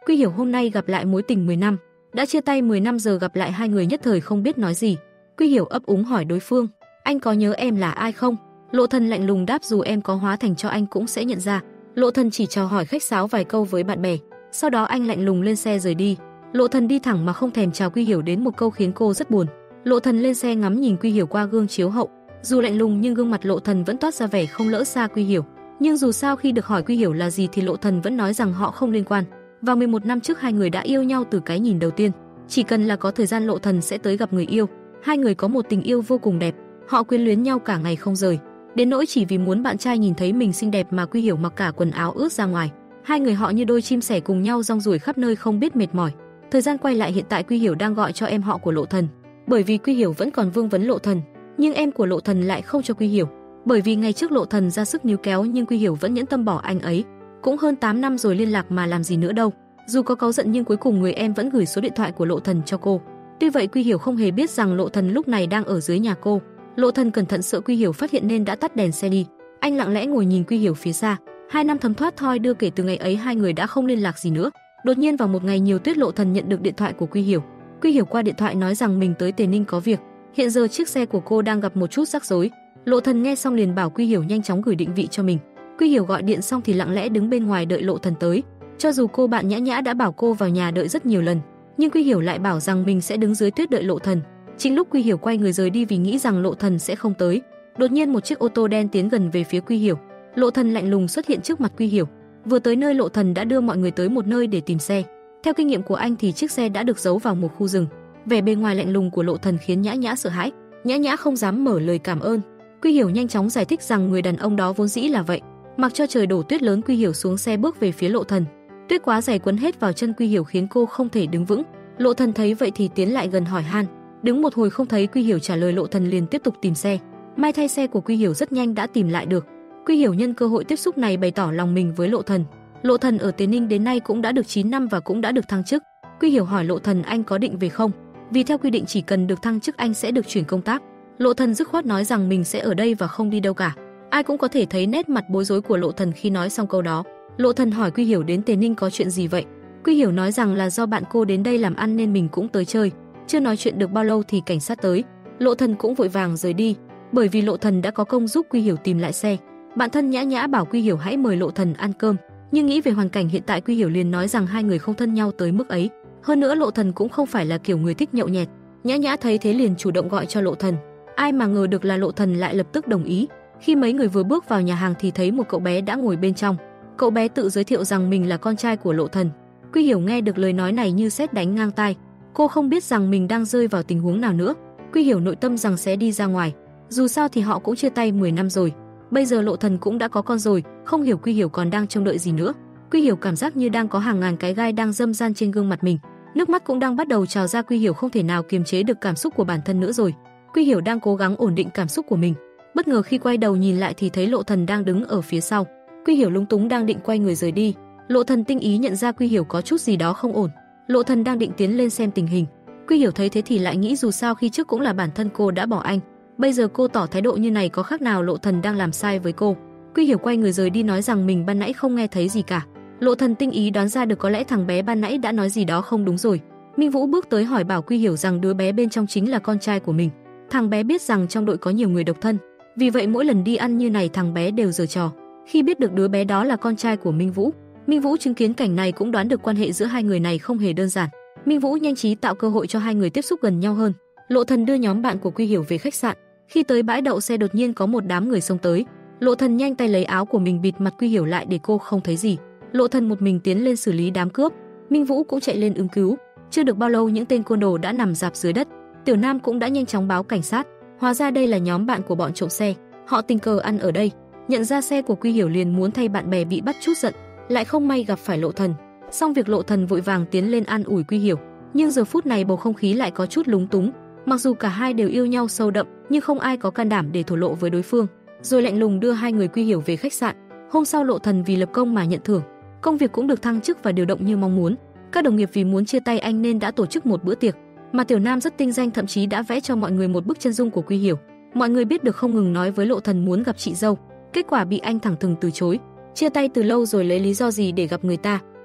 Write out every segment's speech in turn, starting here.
Quy Hiểu hôm nay gặp lại mối tình 10 năm, đã chia tay 10 năm giờ gặp lại hai người nhất thời không biết nói gì. Quy Hiểu ấp úng hỏi đối phương, anh có nhớ em là ai không? Lộ Thần lạnh lùng đáp, dù em có hóa thành cho anh cũng sẽ nhận ra. Lộ Thần chỉ chào hỏi khách sáo vài câu với bạn bè, sau đó anh lạnh lùng lên xe rời đi. Lộ Thần đi thẳng mà không thèm chào Quy Hiểu đến một câu khiến cô rất buồn. Lộ Thần lên xe ngắm nhìn Quy Hiểu qua gương chiếu hậu, dù lạnh lùng nhưng gương mặt Lộ Thần vẫn toát ra vẻ không lỡ xa Quy Hiểu. Nhưng dù sao khi được hỏi Quy Hiểu là gì thì Lộ Thần vẫn nói rằng họ không liên quan. Vào 11 năm trước hai người đã yêu nhau từ cái nhìn đầu tiên. Chỉ cần là có thời gian Lộ Thần sẽ tới gặp người yêu. Hai người có một tình yêu vô cùng đẹp, họ quyến luyến nhau cả ngày không rời. Đến nỗi chỉ vì muốn bạn trai nhìn thấy mình xinh đẹp mà Quy Hiểu mặc cả quần áo ướt ra ngoài. Hai người họ như đôi chim sẻ cùng nhau rong ruổi khắp nơi không biết mệt mỏi. Thời gian quay lại hiện tại, Quy Hiểu đang gọi cho em họ của Lộ Thần, bởi vì Quy Hiểu vẫn còn vương vấn Lộ Thần, nhưng em của Lộ Thần lại không cho Quy Hiểu, bởi vì ngày trước Lộ Thần ra sức níu kéo nhưng Quy Hiểu vẫn nhẫn tâm bỏ anh ấy. Cũng hơn 8 năm rồi liên lạc mà làm gì nữa đâu. Dù có cáu giận nhưng cuối cùng người em vẫn gửi số điện thoại của Lộ Thần cho cô. Tuy vậy Quy Hiểu không hề biết rằng Lộ Thần lúc này đang ở dưới nhà cô. Lộ Thần cẩn thận sợ Quy Hiểu phát hiện nên đã tắt đèn xe đi. Anh lặng lẽ ngồi nhìn Quy Hiểu phía xa. 2 năm thấm thoát thoi đưa, kể từ ngày ấy hai người đã không liên lạc gì nữa. Đột nhiên vào một ngày nhiều tuyết, Lộ Thần nhận được điện thoại của Quy Hiểu. Quy Hiểu qua điện thoại nói rằng mình tới Tề Ninh có việc. Hiện giờ chiếc xe của cô đang gặp một chút rắc rối. Lộ Thần nghe xong liền bảo Quy Hiểu nhanh chóng gửi định vị cho mình. Quy Hiểu gọi điện xong thì lặng lẽ đứng bên ngoài đợi Lộ Thần tới. Cho dù cô bạn Nhã Nhã đã bảo cô vào nhà đợi rất nhiều lần, nhưng Quy Hiểu lại bảo rằng mình sẽ đứng dưới tuyết đợi Lộ Thần. Chính lúc Quy Hiểu quay người rời đi vì nghĩ rằng Lộ Thần sẽ không tới, đột nhiên một chiếc ô tô đen tiến gần về phía Quy Hiểu. Lộ Thần lạnh lùng xuất hiện trước mặt Quy Hiểu. Vừa tới nơi, Lộ Thần đã đưa mọi người tới một nơi để tìm xe. Theo kinh nghiệm của anh thì chiếc xe đã được giấu vào một khu rừng. Vẻ bề ngoài lạnh lùng của Lộ Thần khiến Nhã Nhã sợ hãi. Nhã Nhã không dám mở lời cảm ơn. Quy Hiểu nhanh chóng giải thích rằng người đàn ông đó vốn dĩ là vậy. Mặc cho trời đổ tuyết lớn, Quy Hiểu xuống xe bước về phía Lộ Thần. Tuyết quá dày quấn hết vào chân Quy Hiểu khiến cô không thể đứng vững. Lộ Thần thấy vậy thì tiến lại gần hỏi han. Đứng một hồi không thấy Quy Hiểu trả lời, Lộ Thần liền tiếp tục tìm xe. May thay xe của Quy Hiểu rất nhanh đã tìm lại được. Quy Hiểu nhân cơ hội tiếp xúc này bày tỏ lòng mình với Lộ Thần. Lộ Thần ở Tề Ninh đến nay cũng đã được 9 năm và cũng đã được thăng chức. Quy Hiểu hỏi Lộ Thần anh có định về không? Vì theo quy định chỉ cần được thăng chức anh sẽ được chuyển công tác. Lộ Thần dứt khoát nói rằng mình sẽ ở đây và không đi đâu cả. Ai cũng có thể thấy nét mặt bối rối của Lộ Thần khi nói xong câu đó. Lộ Thần hỏi Quy Hiểu đến Tề Ninh có chuyện gì vậy? Quy Hiểu nói rằng là do bạn cô đến đây làm ăn nên mình cũng tới chơi. Chưa nói chuyện được bao lâu thì cảnh sát tới. Lộ Thần cũng vội vàng rời đi, bởi vì Lộ Thần đã có công giúp Quy Hiểu tìm lại xe. Bạn thân Nhã Nhã bảo Quy Hiểu hãy mời Lộ Thần ăn cơm, nhưng nghĩ về hoàn cảnh hiện tại Quy Hiểu liền nói rằng hai người không thân nhau tới mức ấy. Hơn nữa Lộ Thần cũng không phải là kiểu người thích nhậu nhẹt. Nhã Nhã thấy thế liền chủ động gọi cho Lộ Thần. Ai mà ngờ được là Lộ Thần lại lập tức đồng ý. Khi mấy người vừa bước vào nhà hàng thì thấy một cậu bé đã ngồi bên trong. Cậu bé tự giới thiệu rằng mình là con trai của Lộ Thần. Quy Hiểu nghe được lời nói này như sét đánh ngang tai. Cô không biết rằng mình đang rơi vào tình huống nào nữa. Quy Hiểu nội tâm rằng sẽ đi ra ngoài. Dù sao thì họ cũng chia tay 10 năm rồi. Bây giờ Lộ Thần cũng đã có con rồi, không hiểu Quy Hiểu còn đang trông đợi gì nữa. Quy Hiểu cảm giác như đang có hàng ngàn cái gai đang dâm ran trên gương mặt mình. Nước mắt cũng đang bắt đầu trào ra. Quy Hiểu không thể nào kiềm chế được cảm xúc của bản thân nữa rồi. Quy Hiểu đang cố gắng ổn định cảm xúc của mình. Bất ngờ khi quay đầu nhìn lại thì thấy Lộ Thần đang đứng ở phía sau. Quy Hiểu lúng túng đang định quay người rời đi. Lộ Thần tinh ý nhận ra Quy Hiểu có chút gì đó không ổn. Lộ Thần đang định tiến lên xem tình hình. Quy Hiểu thấy thế thì lại nghĩ dù sao khi trước cũng là bản thân cô đã bỏ anh. Bây giờ cô tỏ thái độ như này có khác nào Lộ Thần đang làm sai với cô. Quy Hiểu quay người rời đi nói rằng mình ban nãy không nghe thấy gì cả. Lộ Thần tinh ý đoán ra được có lẽ thằng bé ban nãy đã nói gì đó không đúng rồi. Minh Vũ bước tới hỏi bảo Quy Hiểu rằng đứa bé bên trong chính là con trai của mình. Thằng bé biết rằng trong đội có nhiều người độc thân, vì vậy mỗi lần đi ăn như này thằng bé đều giở trò. Khi biết được đứa bé đó là con trai của Minh Vũ chứng kiến cảnh này cũng đoán được quan hệ giữa hai người này không hề đơn giản. Minh Vũ nhanh trí tạo cơ hội cho hai người tiếp xúc gần nhau hơn. Lộ Thần đưa nhóm bạn của Quy Hiểu về khách sạn. Khi tới bãi đậu xe đột nhiên có một đám người xông tới. Lộ Thần nhanh tay lấy áo của mình bịt mặt Quy Hiểu lại để cô không thấy gì. Lộ Thần một mình tiến lên xử lý đám cướp. Minh Vũ cũng chạy lên ứng cứu. Chưa được bao lâu những tên côn đồ đã nằm rạp dưới đất. Tiểu Nam cũng đã nhanh chóng báo cảnh sát. Hóa ra đây là nhóm bạn của bọn trộm xe. Họ tình cờ ăn ở đây, nhận ra xe của Quy Hiểu liền muốn thay bạn bè bị bắt chút giận, lại không may gặp phải Lộ Thần. Xong việc Lộ Thần vội vàng tiến lên an ủi Quy Hiểu, nhưng giờ phút này bầu không khí lại có chút lúng túng. Mặc dù cả hai đều yêu nhau sâu đậm, nhưng không ai có can đảm để thổ lộ với đối phương. Rồi lạnh lùng đưa hai người Quy Hiểu về khách sạn. Hôm sau Lộ Thần vì lập công mà nhận thưởng, công việc cũng được thăng chức và điều động như mong muốn. Các đồng nghiệp vì muốn chia tay anh nên đã tổ chức một bữa tiệc, mà Tiểu Nam rất tinh danh, thậm chí đã vẽ cho mọi người một bức chân dung của Quy Hiểu. Mọi người biết được không ngừng nói với Lộ Thần muốn gặp chị dâu, kết quả bị anh thẳng thừng từ chối. Chia tay từ lâu rồi lấy lý do gì để gặp người ta?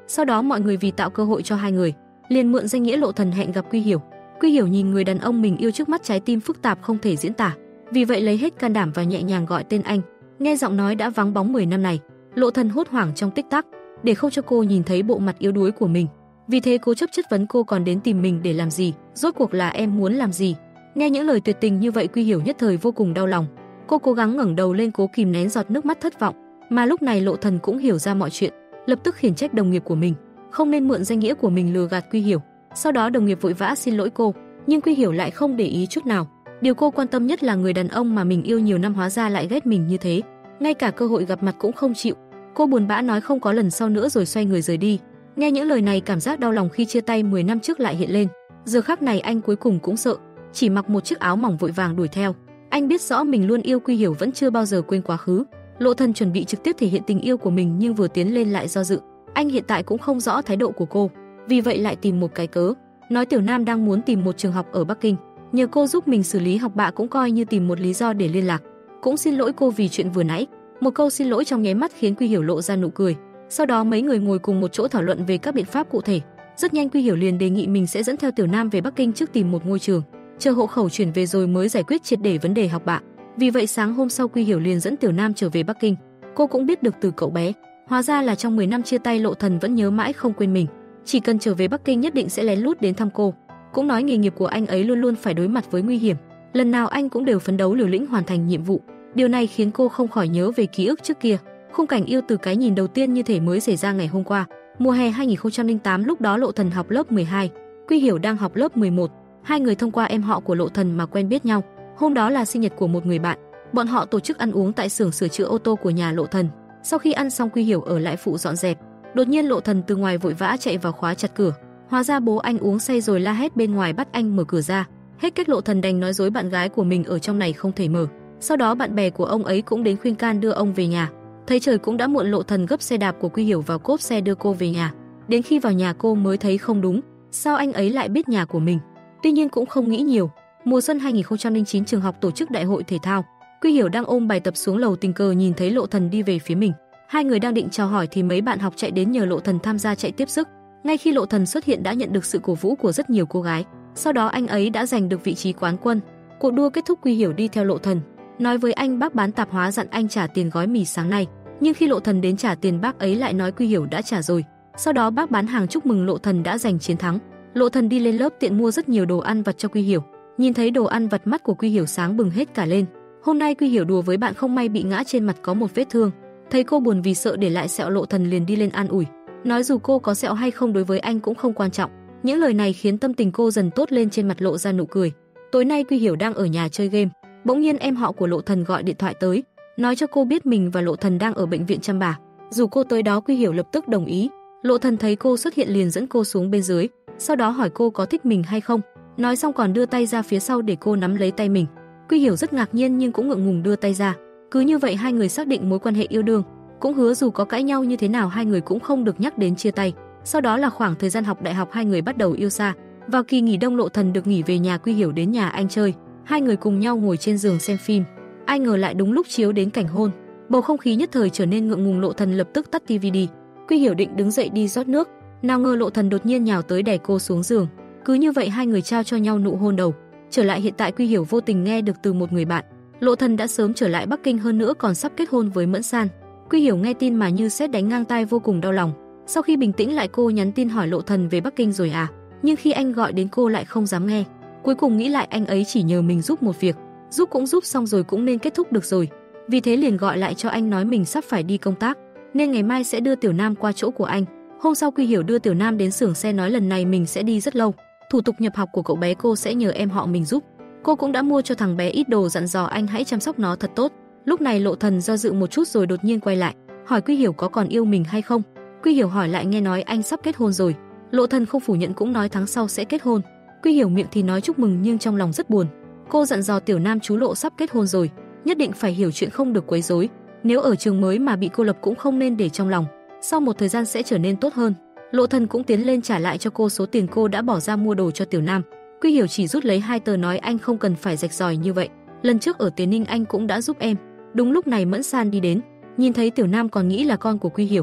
Sau đó mọi người vì tạo cơ hội cho hai người, liền mượn danh nghĩa Lộ Thần hẹn gặp Quy Hiểu. Quy Hiểu nhìn người đàn ông mình yêu trước mắt, trái tim phức tạp không thể diễn tả, vì vậy lấy hết can đảm và nhẹ nhàng gọi tên anh. Nghe giọng nói đã vắng bóng 10 năm này, Lộ Thần hốt hoảng trong tích tắc, để không cho cô nhìn thấy bộ mặt yếu đuối của mình. Vì thế cố chấp chất vấn cô còn đến tìm mình để làm gì, rốt cuộc là em muốn làm gì? Nghe những lời tuyệt tình như vậy, Quy Hiểu nhất thời vô cùng đau lòng. Cô cố gắng ngẩng đầu lên cố kìm nén giọt nước mắt thất vọng, mà lúc này Lộ Thần cũng hiểu ra mọi chuyện, lập tức khiển trách đồng nghiệp của mình, không nên mượn danh nghĩa của mình lừa gạt Quy Hiểu. Sau đó đồng nghiệp vội vã xin lỗi cô, nhưng Quy Hiểu lại không để ý chút nào. Điều cô quan tâm nhất là người đàn ông mà mình yêu nhiều năm hóa ra lại ghét mình như thế, ngay cả cơ hội gặp mặt cũng không chịu. Cô buồn bã nói không có lần sau nữa rồi xoay người rời đi. Nghe những lời này, cảm giác đau lòng khi chia tay 10 năm trước lại hiện lên. Giờ khắc này anh cuối cùng cũng sợ, chỉ mặc một chiếc áo mỏng vội vàng đuổi theo. Anh biết rõ mình luôn yêu Quy Hiểu, vẫn chưa bao giờ quên quá khứ. Lộ Thần chuẩn bị trực tiếp thể hiện tình yêu của mình nhưng vừa tiến lên lại do dự. Anh hiện tại cũng không rõ thái độ của cô, vì vậy lại tìm một cái cớ, nói Tiểu Nam đang muốn tìm một trường học ở Bắc Kinh, nhờ cô giúp mình xử lý học bạ, cũng coi như tìm một lý do để liên lạc. Cũng xin lỗi cô vì chuyện vừa nãy. Một câu xin lỗi trong nháy mắt khiến Quy Hiểu lộ ra nụ cười. Sau đó mấy người ngồi cùng một chỗ thảo luận về các biện pháp cụ thể. Rất nhanh Quy Hiểu liền đề nghị mình sẽ dẫn theo Tiểu Nam về Bắc Kinh trước tìm một ngôi trường, chờ hộ khẩu chuyển về rồi mới giải quyết triệt để vấn đề học bạ. Vì vậy sáng hôm sau Quy Hiểu liền dẫn Tiểu Nam trở về Bắc Kinh. Cô cũng biết được từ cậu bé, hóa ra là trong 10 năm chia tay Lộ Thần vẫn nhớ mãi không quên mình, chỉ cần trở về Bắc Kinh nhất định sẽ lén lút đến thăm cô. Cũng nói nghề nghiệp của anh ấy luôn luôn phải đối mặt với nguy hiểm, lần nào anh cũng đều phấn đấu liều lĩnh hoàn thành nhiệm vụ. Điều này khiến cô không khỏi nhớ về ký ức trước kia, khung cảnh yêu từ cái nhìn đầu tiên như thể mới xảy ra ngày hôm qua. Mùa hè 2008, lúc đó Lộ Thần học lớp 12, Quy Hiểu đang học lớp 11. Hai người thông qua em họ của Lộ Thần mà quen biết nhau. Hôm đó là sinh nhật của một người bạn, bọn họ tổ chức ăn uống tại xưởng sửa chữa ô tô của nhà Lộ Thần. Sau khi ăn xong, Quy Hiểu ở lại phụ dọn dẹp. Đột nhiên Lộ Thần từ ngoài vội vã chạy vào khóa chặt cửa. Hóa ra bố anh uống say rồi la hét bên ngoài bắt anh mở cửa ra. Hết cách Lộ Thần đành nói dối bạn gái của mình ở trong này không thể mở. Sau đó bạn bè của ông ấy cũng đến khuyên can đưa ông về nhà. Thấy trời cũng đã muộn, Lộ Thần gấp xe đạp của Quy Hiểu vào cốp xe đưa cô về nhà. Đến khi vào nhà cô mới thấy không đúng, sao anh ấy lại biết nhà của mình. Tuy nhiên cũng không nghĩ nhiều. Mùa xuân 2009, trường học tổ chức đại hội thể thao. Quy Hiểu đang ôm bài tập xuống lầu, tình cờ nhìn thấy Lộ Thần đi về phía mình. Hai người đang định chào hỏi thì mấy bạn học chạy đến nhờ Lộ Thần tham gia chạy tiếp sức. Ngay khi Lộ Thần xuất hiện đã nhận được sự cổ vũ của rất nhiều cô gái. Sau đó anh ấy đã giành được vị trí quán quân. Cuộc đua kết thúc, Quy Hiểu đi theo Lộ Thần, nói với anh bác bán tạp hóa dặn anh trả tiền gói mì sáng nay. Nhưng khi Lộ Thần đến trả tiền, bác ấy lại nói Quy Hiểu đã trả rồi. Sau đó bác bán hàng chúc mừng Lộ Thần đã giành chiến thắng. Lộ Thần đi lên lớp tiện mua rất nhiều đồ ăn vặt cho Quy Hiểu. Nhìn thấy đồ ăn vặt, mắt của Quy Hiểu sáng bừng hết cả lên. Hôm nay Quy Hiểu đùa với bạn không may bị ngã, trên mặt có một vết thương. Thấy cô buồn vì sợ để lại sẹo, Lộ Thần liền đi lên an ủi, nói dù cô có sẹo hay không đối với anh cũng không quan trọng. Những lời này khiến tâm tình cô dần tốt lên, trên mặt lộ ra nụ cười. Tối nay Quy Hiểu đang ở nhà chơi game, bỗng nhiên em họ của Lộ Thần gọi điện thoại tới, nói cho cô biết mình và Lộ Thần đang ở bệnh viện chăm bà. Dù cô tới đó, Quy Hiểu lập tức đồng ý. Lộ Thần thấy cô xuất hiện liền dẫn cô xuống bên dưới, sau đó hỏi cô có thích mình hay không. Nói xong còn đưa tay ra phía sau để cô nắm lấy tay mình. Quy Hiểu rất ngạc nhiên nhưng cũng ngượng ngùng đưa tay ra. Cứ như vậy hai người xác định mối quan hệ yêu đương, cũng hứa dù có cãi nhau như thế nào hai người cũng không được nhắc đến chia tay. Sau đó là khoảng thời gian học đại học, hai người bắt đầu yêu xa. Vào kỳ nghỉ đông, Lộ Thần được nghỉ về nhà, Quy Hiểu đến nhà anh chơi. Hai người cùng nhau ngồi trên giường xem phim. Ai ngờ lại đúng lúc chiếu đến cảnh hôn. Bầu không khí nhất thời trở nên ngượng ngùng, Lộ Thần lập tức tắt tivi đi. Quy Hiểu định đứng dậy đi rót nước, nào ngờ Lộ Thần đột nhiên nhào tới đè cô xuống giường. Cứ như vậy hai người trao cho nhau nụ hôn đầu. Trở lại hiện tại, Quy Hiểu vô tình nghe được từ một người bạn, Lộ Thần đã sớm trở lại Bắc Kinh, hơn nữa còn sắp kết hôn với Mẫn San. Quy Hiểu nghe tin mà như sét đánh ngang tai, vô cùng đau lòng. Sau khi bình tĩnh lại, cô nhắn tin hỏi Lộ Thần về Bắc Kinh rồi à, nhưng khi anh gọi đến cô lại không dám nghe. Cuối cùng nghĩ lại anh ấy chỉ nhờ mình giúp một việc, giúp cũng giúp xong rồi cũng nên kết thúc được rồi. Vì thế liền gọi lại cho anh nói mình sắp phải đi công tác, nên ngày mai sẽ đưa Tiểu Nam qua chỗ của anh. Hôm sau Quy Hiểu đưa Tiểu Nam đến xưởng xe, nói lần này mình sẽ đi rất lâu, thủ tục nhập học của cậu bé cô sẽ nhờ em họ mình giúp. Cô cũng đã mua cho thằng bé ít đồ, dặn dò anh hãy chăm sóc nó thật tốt. Lúc này Lộ Thần do dự một chút rồi đột nhiên quay lại, hỏi Quy Hiểu có còn yêu mình hay không. Quy Hiểu hỏi lại, nghe nói anh sắp kết hôn rồi. Lộ Thần không phủ nhận, cũng nói tháng sau sẽ kết hôn. Quy Hiểu miệng thì nói chúc mừng nhưng trong lòng rất buồn. Cô dặn dò Tiểu Nam chú Lộ sắp kết hôn rồi, nhất định phải hiểu chuyện, không được quấy rối. Nếu ở trường mới mà bị cô lập cũng không nên để trong lòng, sau một thời gian sẽ trở nên tốt hơn. Lộ Thần cũng tiến lên trả lại cho cô số tiền cô đã bỏ ra mua đồ cho Tiểu Nam. Quy Hiểu chỉ rút lấy 2 tờ nói anh không cần phải rạch ròi như vậy, lần trước ở Tiến Ninh anh cũng đã giúp em. Đúng lúc này Mẫn San đi đến, nhìn thấy Tiểu Nam còn nghĩ là con của Quy Hiểu.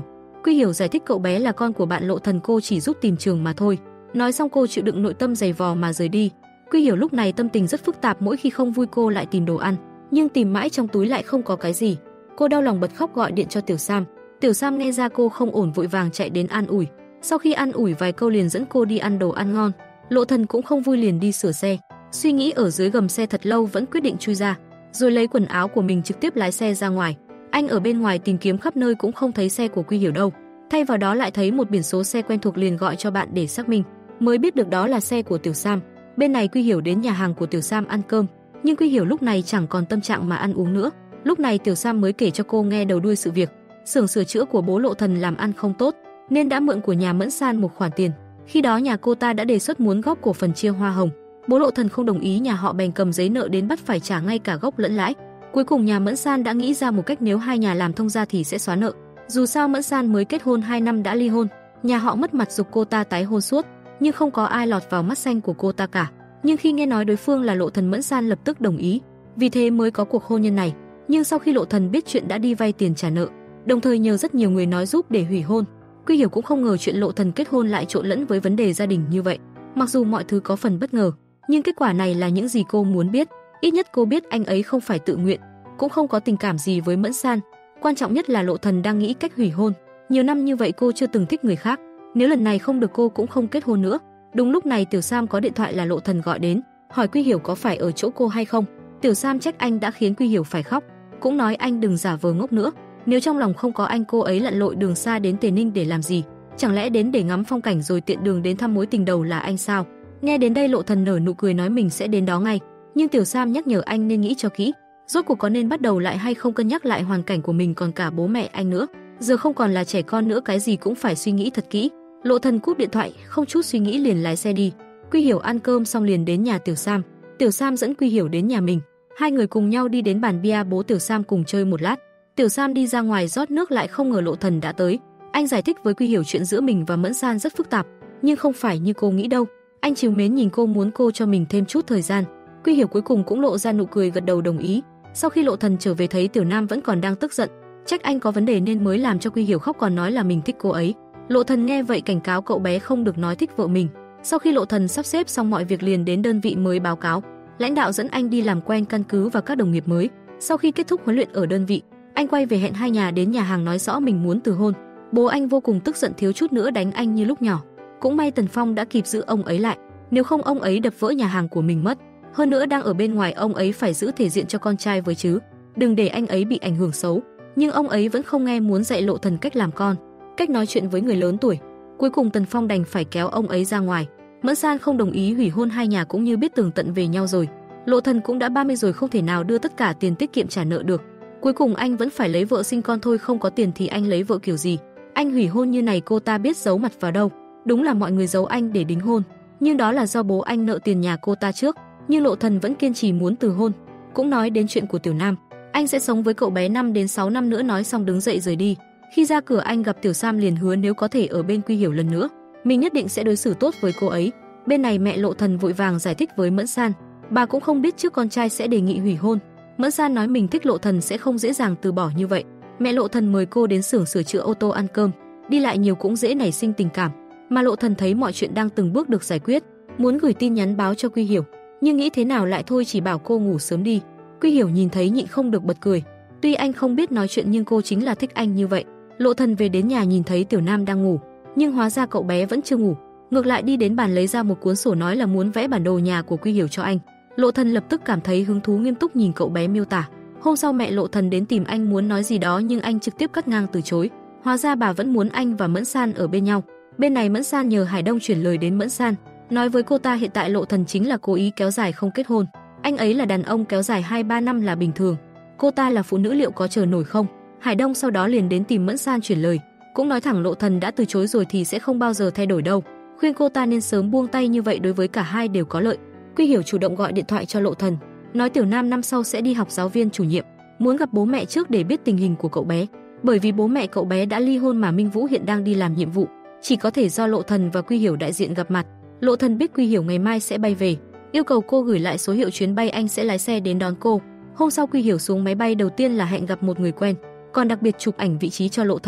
Quy Hiểu giải thích cậu bé là con của bạn Lộ Thần, cô chỉ giúp tìm trường mà thôi. Nói xong cô chịu đựng nội tâm dày vò mà rời đi. Quy Hiểu lúc này tâm tình rất phức tạp, mỗi khi không vui cô lại tìm đồ ăn, nhưng tìm mãi trong túi lại không có cái gì. Cô đau lòng bật khóc gọi điện cho Tiểu Sam. Tiểu Sam nghe ra cô không ổn vội vàng chạy đến an ủi. Sau khi an ủi vài câu liền dẫn cô đi ăn đồ ăn ngon. Lộ Thần cũng không vui liền đi sửa xe. Suy nghĩ ở dưới gầm xe thật lâu vẫn quyết định chui ra, rồi lấy quần áo của mình trực tiếp lái xe ra ngoài. Anh ở bên ngoài tìm kiếm khắp nơi cũng không thấy xe của Quy Hiểu đâu. Thay vào đó lại thấy một biển số xe quen thuộc liền gọi cho bạn để xác minh, mới biết được đó là xe của Tiểu Sam. Bên này Quy Hiểu đến nhà hàng của Tiểu Sam ăn cơm, nhưng Quy Hiểu lúc này chẳng còn tâm trạng mà ăn uống nữa. Lúc này Tiểu Sam mới kể cho cô nghe đầu đuôi sự việc. Xưởng sửa chữa của bố Lộ Thần làm ăn không tốt, nên đã mượn của nhà Mẫn San một khoản tiền. Khi đó nhà cô ta đã đề xuất muốn góp cổ phần chia hoa hồng. Bố Lộ Thần không đồng ý, nhà họ bèn cầm giấy nợ đến bắt phải trả ngay cả gốc lẫn lãi. Cuối cùng nhà Mẫn San đã nghĩ ra một cách, nếu hai nhà làm thông gia thì sẽ xóa nợ. Dù sao Mẫn San mới kết hôn 2 năm đã ly hôn, nhà họ mất mặt giục cô ta tái hôn suốt, nhưng không có ai lọt vào mắt xanh của cô ta cả. Nhưng khi nghe nói đối phương là Lộ Thần, Mẫn San lập tức đồng ý, vì thế mới có cuộc hôn nhân này. Nhưng sau khi Lộ Thần biết chuyện đã đi vay tiền trả nợ, đồng thời nhờ rất nhiều người nói giúp để hủy hôn. Quy Hiểu cũng không ngờ chuyện Lộ Thần kết hôn lại trộn lẫn với vấn đề gia đình như vậy. Mặc dù mọi thứ có phần bất ngờ, nhưng kết quả này là những gì cô muốn biết. Ít nhất cô biết anh ấy không phải tự nguyện, cũng không có tình cảm gì với Mẫn San. Quan trọng nhất là Lộ Thần đang nghĩ cách hủy hôn. Nhiều năm như vậy cô chưa từng thích người khác, nếu lần này không được cô cũng không kết hôn nữa. Đúng lúc này Tiểu Sam có điện thoại là Lộ Thần gọi đến, hỏi Quy Hiểu có phải ở chỗ cô hay không. Tiểu Sam trách anh đã khiến Quy Hiểu phải khóc, cũng nói anh đừng giả vờ ngốc nữa. Nếu trong lòng không có anh, cô ấy lặn lội đường xa đến Tề Ninh để làm gì? Chẳng lẽ đến để ngắm phong cảnh rồi tiện đường đến thăm mối tình đầu là anh sao? Nghe đến đây Lộ Thần nở nụ cười nói mình sẽ đến đó ngay, nhưng Tiểu Sam nhắc nhở anh nên nghĩ cho kỹ, rốt cuộc có nên bắt đầu lại hay không, cân nhắc lại hoàn cảnh của mình còn cả bố mẹ anh nữa. Giờ không còn là trẻ con nữa, cái gì cũng phải suy nghĩ thật kỹ. Lộ Thần cúp điện thoại, không chút suy nghĩ liền lái xe đi. Quy Hiểu ăn cơm xong liền đến nhà Tiểu Sam. Tiểu Sam dẫn Quy Hiểu đến nhà mình, hai người cùng nhau đi đến bàn bia, bố Tiểu Sam cùng chơi một lát. Tiểu Sam đi ra ngoài rót nước, lại không ngờ Lộ Thần đã tới. Anh giải thích với Quy Hiểu chuyện giữa mình và Mẫn San rất phức tạp, nhưng không phải như cô nghĩ đâu. Anh trìu mến nhìn cô, muốn cô cho mình thêm chút thời gian. Quy Hiểu cuối cùng cũng lộ ra nụ cười gật đầu đồng ý. Sau khi Lộ Thần trở về thấy Tiểu Nam vẫn còn đang tức giận, trách anh có vấn đề nên mới làm cho Quy Hiểu khóc, còn nói là mình thích cô ấy. Lộ Thần nghe vậy cảnh cáo cậu bé không được nói thích vợ mình. Sau khi Lộ Thần sắp xếp xong mọi việc liền đến đơn vị mới báo cáo. Lãnh đạo dẫn anh đi làm quen, căn cứ và các đồng nghiệp mới. Sau khi kết thúc huấn luyện ở đơn vị, anh quay về hẹn hai nhà đến nhà hàng nói rõ mình muốn từ hôn. Bố anh vô cùng tức giận, thiếu chút nữa đánh anh như lúc nhỏ. Cũng may Tần Phong đã kịp giữ ông ấy lại, nếu không ông ấy đập vỡ nhà hàng của mình mất. Hơn nữa đang ở bên ngoài, ông ấy phải giữ thể diện cho con trai với chứ, đừng để anh ấy bị ảnh hưởng xấu. Nhưng ông ấy vẫn không nghe, muốn dạy Lộ Thần cách làm con, cách nói chuyện với người lớn tuổi. Cuối cùng Tần Phong đành phải kéo ông ấy ra ngoài. Mẫn San không đồng ý hủy hôn, hai nhà cũng như biết tường tận về nhau rồi. Lộ Thần cũng đã 30 rồi, không thể nào đưa tất cả tiền tiết kiệm trả nợ được. Cuối cùng anh vẫn phải lấy vợ sinh con thôi, không có tiền thì anh lấy vợ kiểu gì? Anh hủy hôn như này cô ta biết giấu mặt vào đâu. Đúng là mọi người giấu anh để đính hôn, nhưng đó là do bố anh nợ tiền nhà cô ta trước. Nhưng Lộ Thần vẫn kiên trì muốn từ hôn. Cũng nói đến chuyện của Tiểu Nam, anh sẽ sống với cậu bé 5 đến 6 năm nữa, nói xong đứng dậy rời đi. Khi ra cửa anh gặp Tiểu Sam liền hứa nếu có thể ở bên Quy Hiểu lần nữa, mình nhất định sẽ đối xử tốt với cô ấy. Bên này mẹ Lộ Thần vội vàng giải thích với Mẫn San, bà cũng không biết trước con trai sẽ đề nghị hủy hôn. Mẫn San nói mình thích Lộ Thần sẽ không dễ dàng từ bỏ như vậy. Mẹ Lộ Thần mời cô đến xưởng sửa chữa ô tô ăn cơm, đi lại nhiều cũng dễ nảy sinh tình cảm. Mà Lộ Thần thấy mọi chuyện đang từng bước được giải quyết, muốn gửi tin nhắn báo cho Quy Hiểu, nhưng nghĩ thế nào lại thôi, chỉ bảo cô ngủ sớm đi. Quy Hiểu nhìn thấy nhịn không được bật cười. Tuy anh không biết nói chuyện nhưng cô chính là thích anh như vậy. Lộ Thần về đến nhà nhìn thấy Tiểu Nam đang ngủ, nhưng hóa ra cậu bé vẫn chưa ngủ. Ngược lại đi đến bàn lấy ra một cuốn sổ nói là muốn vẽ bản đồ nhà của Quy Hiểu cho anh. Lộ Thần lập tức cảm thấy hứng thú, nghiêm túc nhìn cậu bé miêu tả. Hôm sau mẹ Lộ Thần đến tìm anh muốn nói gì đó nhưng anh trực tiếp cắt ngang từ chối. Hóa ra bà vẫn muốn anh và Mẫn San ở bên nhau. Bên này Mẫn San nhờ Hải Đông chuyển lời đến Mẫn San, nói với cô ta hiện tại Lộ Thần chính là cố ý kéo dài không kết hôn. Anh ấy là đàn ông, kéo dài 2-3 năm là bình thường. Cô ta là phụ nữ, liệu có chờ nổi không? Hải Đông sau đó liền đến tìm Mẫn San chuyển lời, cũng nói thẳng Lộ Thần đã từ chối rồi thì sẽ không bao giờ thay đổi đâu, khuyên cô ta nên sớm buông tay, như vậy đối với cả hai đều có lợi. Quy Hiểu chủ động gọi điện thoại cho Lộ Thần, nói Tiểu Nam năm sau sẽ đi học giáo viên chủ nhiệm, muốn gặp bố mẹ trước để biết tình hình của cậu bé. Bởi vì bố mẹ cậu bé đã ly hôn mà Minh Vũ hiện đang đi làm nhiệm vụ, chỉ có thể do Lộ Thần và Quy Hiểu đại diện gặp mặt. Lộ Thần biết Quy Hiểu ngày mai sẽ bay về, yêu cầu cô gửi lại số hiệu chuyến bay, anh sẽ lái xe đến đón cô. Hôm sau Quy Hiểu xuống máy bay đầu tiên là hẹn gặp một người quen, còn đặc biệt chụp ảnh vị trí cho Lộ Thần.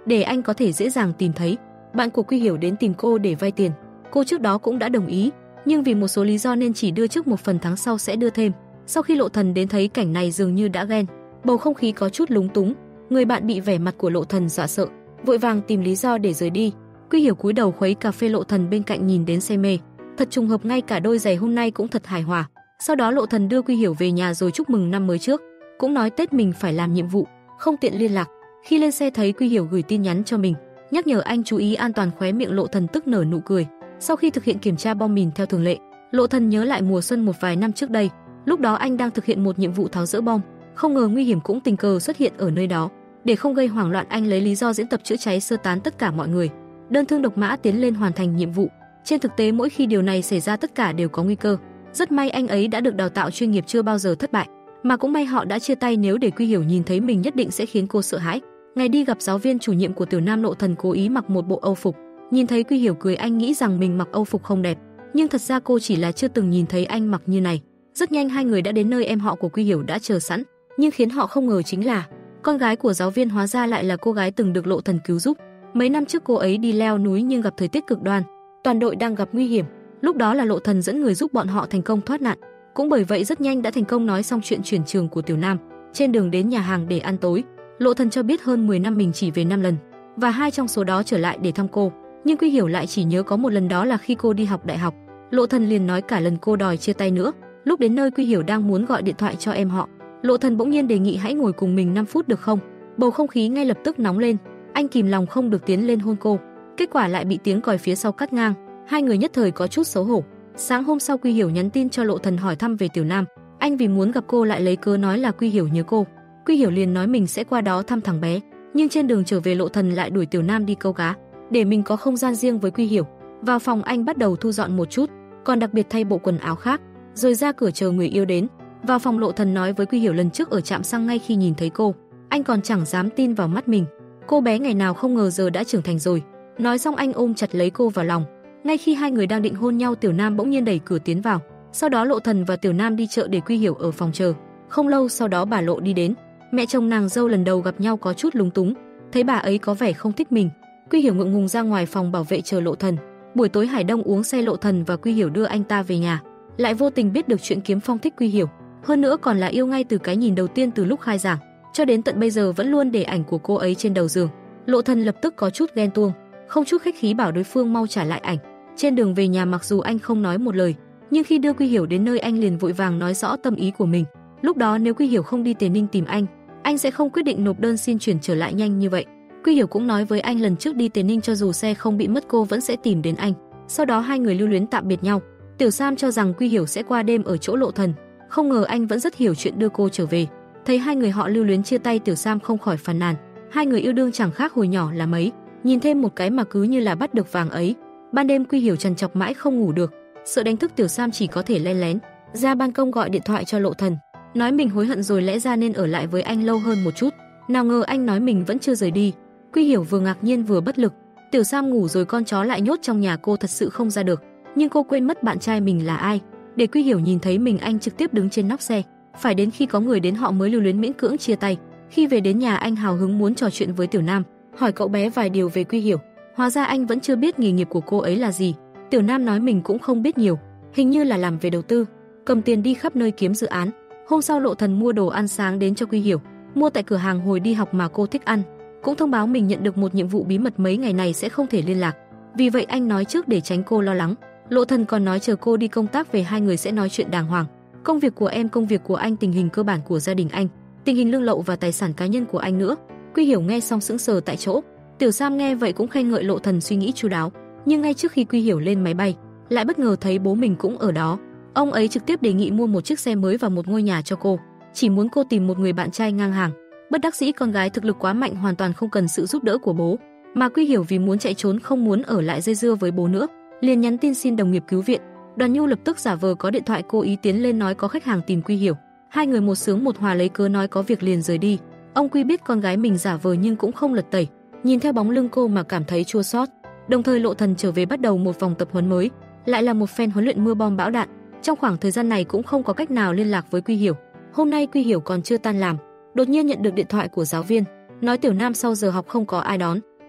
để anh có thể dễ dàng tìm thấy. Bạn của Quy Hiểu đến tìm cô để vay tiền. Cô trước đó cũng đã đồng ý, nhưng vì một số lý do nên chỉ đưa trước một phần, tháng sau sẽ đưa thêm. Sau khi Lộ Thần đến thấy cảnh này dường như đã ghen, bầu không khí có chút lúng túng. Người bạn bị vẻ mặt của Lộ Thần dọa sợ, vội vàng tìm lý do để rời đi. Quy Hiểu cúi đầu khuấy cà phê, Lộ Thần bên cạnh nhìn đến say mê. Thật trùng hợp, ngay cả đôi giày hôm nay cũng thật hài hòa. Sau đó Lộ Thần đưa Quy Hiểu về nhà rồi chúc mừng năm mới trước, cũng nói Tết mình phải làm nhiệm vụ, không tiện liên lạc. Khi lên xe thấy Quy Hiểu gửi tin nhắn cho mình, nhắc nhở anh chú ý an toàn, khóe miệng Lộ Thần tức nở nụ cười. Sau khi thực hiện kiểm tra bom mìn theo thường lệ, Lộ Thần nhớ lại mùa xuân một vài năm trước đây, lúc đó anh đang thực hiện một nhiệm vụ tháo dỡ bom, không ngờ nguy hiểm cũng tình cờ xuất hiện ở nơi đó. Để không gây hoảng loạn, anh lấy lý do diễn tập chữa cháy sơ tán tất cả mọi người, đơn thương độc mã tiến lên hoàn thành nhiệm vụ. Trên thực tế mỗi khi điều này xảy ra tất cả đều có nguy cơ. Rất may anh ấy đã được đào tạo chuyên nghiệp, chưa bao giờ thất bại, mà cũng may họ đã chia tay, nếu để Quy Hiểu nhìn thấy mình nhất định sẽ khiến cô sợ hãi. Ngày đi gặp giáo viên chủ nhiệm của Tiểu Nam, Lộ Thần cố ý mặc một bộ Âu phục. Nhìn thấy Quy Hiểu cười, anh nghĩ rằng mình mặc Âu phục không đẹp, nhưng thật ra cô chỉ là chưa từng nhìn thấy anh mặc như này. Rất nhanh hai người đã đến nơi em họ của Quy Hiểu đã chờ sẵn, nhưng khiến họ không ngờ chính là con gái của giáo viên hóa ra lại là cô gái từng được Lộ Thần cứu giúp. Mấy năm trước cô ấy đi leo núi nhưng gặp thời tiết cực đoan, toàn đội đang gặp nguy hiểm. Lúc đó là Lộ Thần dẫn người giúp bọn họ thành công thoát nạn, cũng bởi vậy rất nhanh đã thành công nói xong chuyện chuyển trường của Tiểu Nam. Trên đường đến nhà hàng để ăn tối, Lộ Thần cho biết hơn 10 năm mình chỉ về 5 lần, và 2 trong số đó trở lại để thăm cô, nhưng Quy Hiểu lại chỉ nhớ có một lần, đó là khi cô đi học đại học. Lộ Thần liền nói cả lần cô đòi chia tay nữa. Lúc đến nơi, Quy Hiểu đang muốn gọi điện thoại cho em họ, Lộ Thần bỗng nhiên đề nghị hãy ngồi cùng mình 5 phút được không? Bầu không khí ngay lập tức nóng lên, anh kìm lòng không được tiến lên hôn cô. Kết quả lại bị tiếng còi phía sau cắt ngang, hai người nhất thời có chút xấu hổ. Sáng hôm sau, Quy Hiểu nhắn tin cho Lộ Thần hỏi thăm về Tiểu Nam. Anh vì muốn gặp cô lại lấy cớ nói là Quy Hiểu nhớ cô. Quy Hiểu liền nói mình sẽ qua đó thăm thằng bé, nhưng trên đường trở về Lộ Thần lại đuổi Tiểu Nam đi câu cá, để mình có không gian riêng với Quy Hiểu. Vào phòng anh bắt đầu thu dọn một chút, còn đặc biệt thay bộ quần áo khác, rồi ra cửa chờ người yêu đến. Vào phòng, Lộ Thần nói với Quy Hiểu lần trước ở trạm xăng, ngay khi nhìn thấy cô, anh còn chẳng dám tin vào mắt mình. Cô bé ngày nào không ngờ giờ đã trưởng thành rồi. Nói xong anh ôm chặt lấy cô vào lòng. Ngay khi hai người đang định hôn nhau, Tiểu Nam bỗng nhiên đẩy cửa tiến vào. Sau đó Lộ Thần và Tiểu Nam đi chợ để Quy Hiểu ở phòng chờ. Không lâu sau đó bà Lộ đi đến. Mẹ chồng nàng dâu lần đầu gặp nhau có chút lúng túng, thấy bà ấy có vẻ không thích mình. Quy Hiểu ngượng ngùng ra ngoài phòng bảo vệ chờ Lộ Thần. Buổi tối Hải Đông uống say, Lộ Thần và Quy Hiểu đưa anh ta về nhà, lại vô tình biết được chuyện Kiếm Phong thích Quy Hiểu, hơn nữa còn là yêu ngay từ cái nhìn đầu tiên, từ lúc khai giảng cho đến tận bây giờ vẫn luôn để ảnh của cô ấy trên đầu giường. Lộ Thần lập tức có chút ghen tuông, không chút khách khí bảo đối phương mau trả lại ảnh. Trên đường về nhà, mặc dù anh không nói một lời, nhưng khi đưa Quy Hiểu đến nơi, anh liền vội vàng nói rõ tâm ý của mình. Lúc đó nếu Quy Hiểu không đi Tề Ninh tìm anh sẽ không quyết định nộp đơn xin chuyển trở lại nhanh như vậy. Quy Hiểu cũng nói với anh lần trước đi Tề Ninh cho dù xe không bị mất cô vẫn sẽ tìm đến anh. Sau đó hai người lưu luyến tạm biệt nhau. Tiểu Sam cho rằng Quy Hiểu sẽ qua đêm ở chỗ Lộ Thần, không ngờ anh vẫn rất hiểu chuyện đưa cô trở về. Thấy hai người họ lưu luyến chia tay, Tiểu Sam không khỏi phàn nàn, hai người yêu đương chẳng khác hồi nhỏ là mấy, nhìn thêm một cái mà cứ như là bắt được vàng ấy. Ban đêm Quy Hiểu trằn trọc mãi không ngủ được, sợ đánh thức Tiểu Sam chỉ có thể len lén ra ban công gọi điện thoại cho Lộ Thần, nói mình hối hận rồi lẽ ra nên ở lại với anh lâu hơn một chút. Nào ngờ anh nói mình vẫn chưa rời đi. Quy Hiểu vừa ngạc nhiên vừa bất lực. Tiểu Sam ngủ rồi con chó lại nhốt trong nhà, cô thật sự không ra được, nhưng cô quên mất bạn trai mình là ai. Để Quy Hiểu nhìn thấy mình, anh trực tiếp đứng trên nóc xe, phải đến khi có người đến họ mới lưu luyến miễn cưỡng chia tay. Khi về đến nhà, anh hào hứng muốn trò chuyện với Tiểu Nam, hỏi cậu bé vài điều về Quy Hiểu. Hóa ra anh vẫn chưa biết nghề nghiệp của cô ấy là gì. Tiểu Nam nói mình cũng không biết nhiều, hình như là làm về đầu tư, cầm tiền đi khắp nơi kiếm dự án. Hôm sau Lộ Thần mua đồ ăn sáng đến cho Quy Hiểu, mua tại cửa hàng hồi đi học mà cô thích ăn, cũng thông báo mình nhận được một nhiệm vụ bí mật mấy ngày này sẽ không thể liên lạc. Vì vậy anh nói trước để tránh cô lo lắng. Lộ Thần còn nói chờ cô đi công tác về hai người sẽ nói chuyện đàng hoàng. Công việc của em, công việc của anh, tình hình cơ bản của gia đình anh, tình hình lương lậu và tài sản cá nhân của anh nữa. Quy Hiểu nghe xong sững sờ tại chỗ. Tiểu Sam nghe vậy cũng khen ngợi Lộ Thần suy nghĩ chu đáo. Nhưng ngay trước khi Quy Hiểu lên máy bay, lại bất ngờ thấy bố mình cũng ở đó. Ông ấy trực tiếp đề nghị mua một chiếc xe mới và một ngôi nhà cho cô, chỉ muốn cô tìm một người bạn trai ngang hàng. Bất đắc dĩ con gái thực lực quá mạnh, hoàn toàn không cần sự giúp đỡ của bố, mà Quy Hiểu vì muốn chạy trốn không muốn ở lại dây dưa với bố nữa, liền nhắn tin xin đồng nghiệp cứu viện. Đoàn Nhu lập tức giả vờ có điện thoại, cố ý tiến lên nói có khách hàng tìm Quy Hiểu. Hai người một sướng một hòa lấy cớ nói có việc liền rời đi. Ông Quy biết con gái mình giả vờ nhưng cũng không lật tẩy, nhìn theo bóng lưng cô mà cảm thấy chua xót. Đồng thời Lộ Thần trở về bắt đầu một vòng tập huấn mới, lại là một phen huấn luyện mưa bom bão đạn. Trong khoảng thời gian này cũng không có cách nào liên lạc với Quy Hiểu. Hôm nay Quy Hiểu còn chưa tan làm, đột nhiên nhận được điện thoại của giáo viên, nói Tiểu Nam sau giờ học không có ai đón,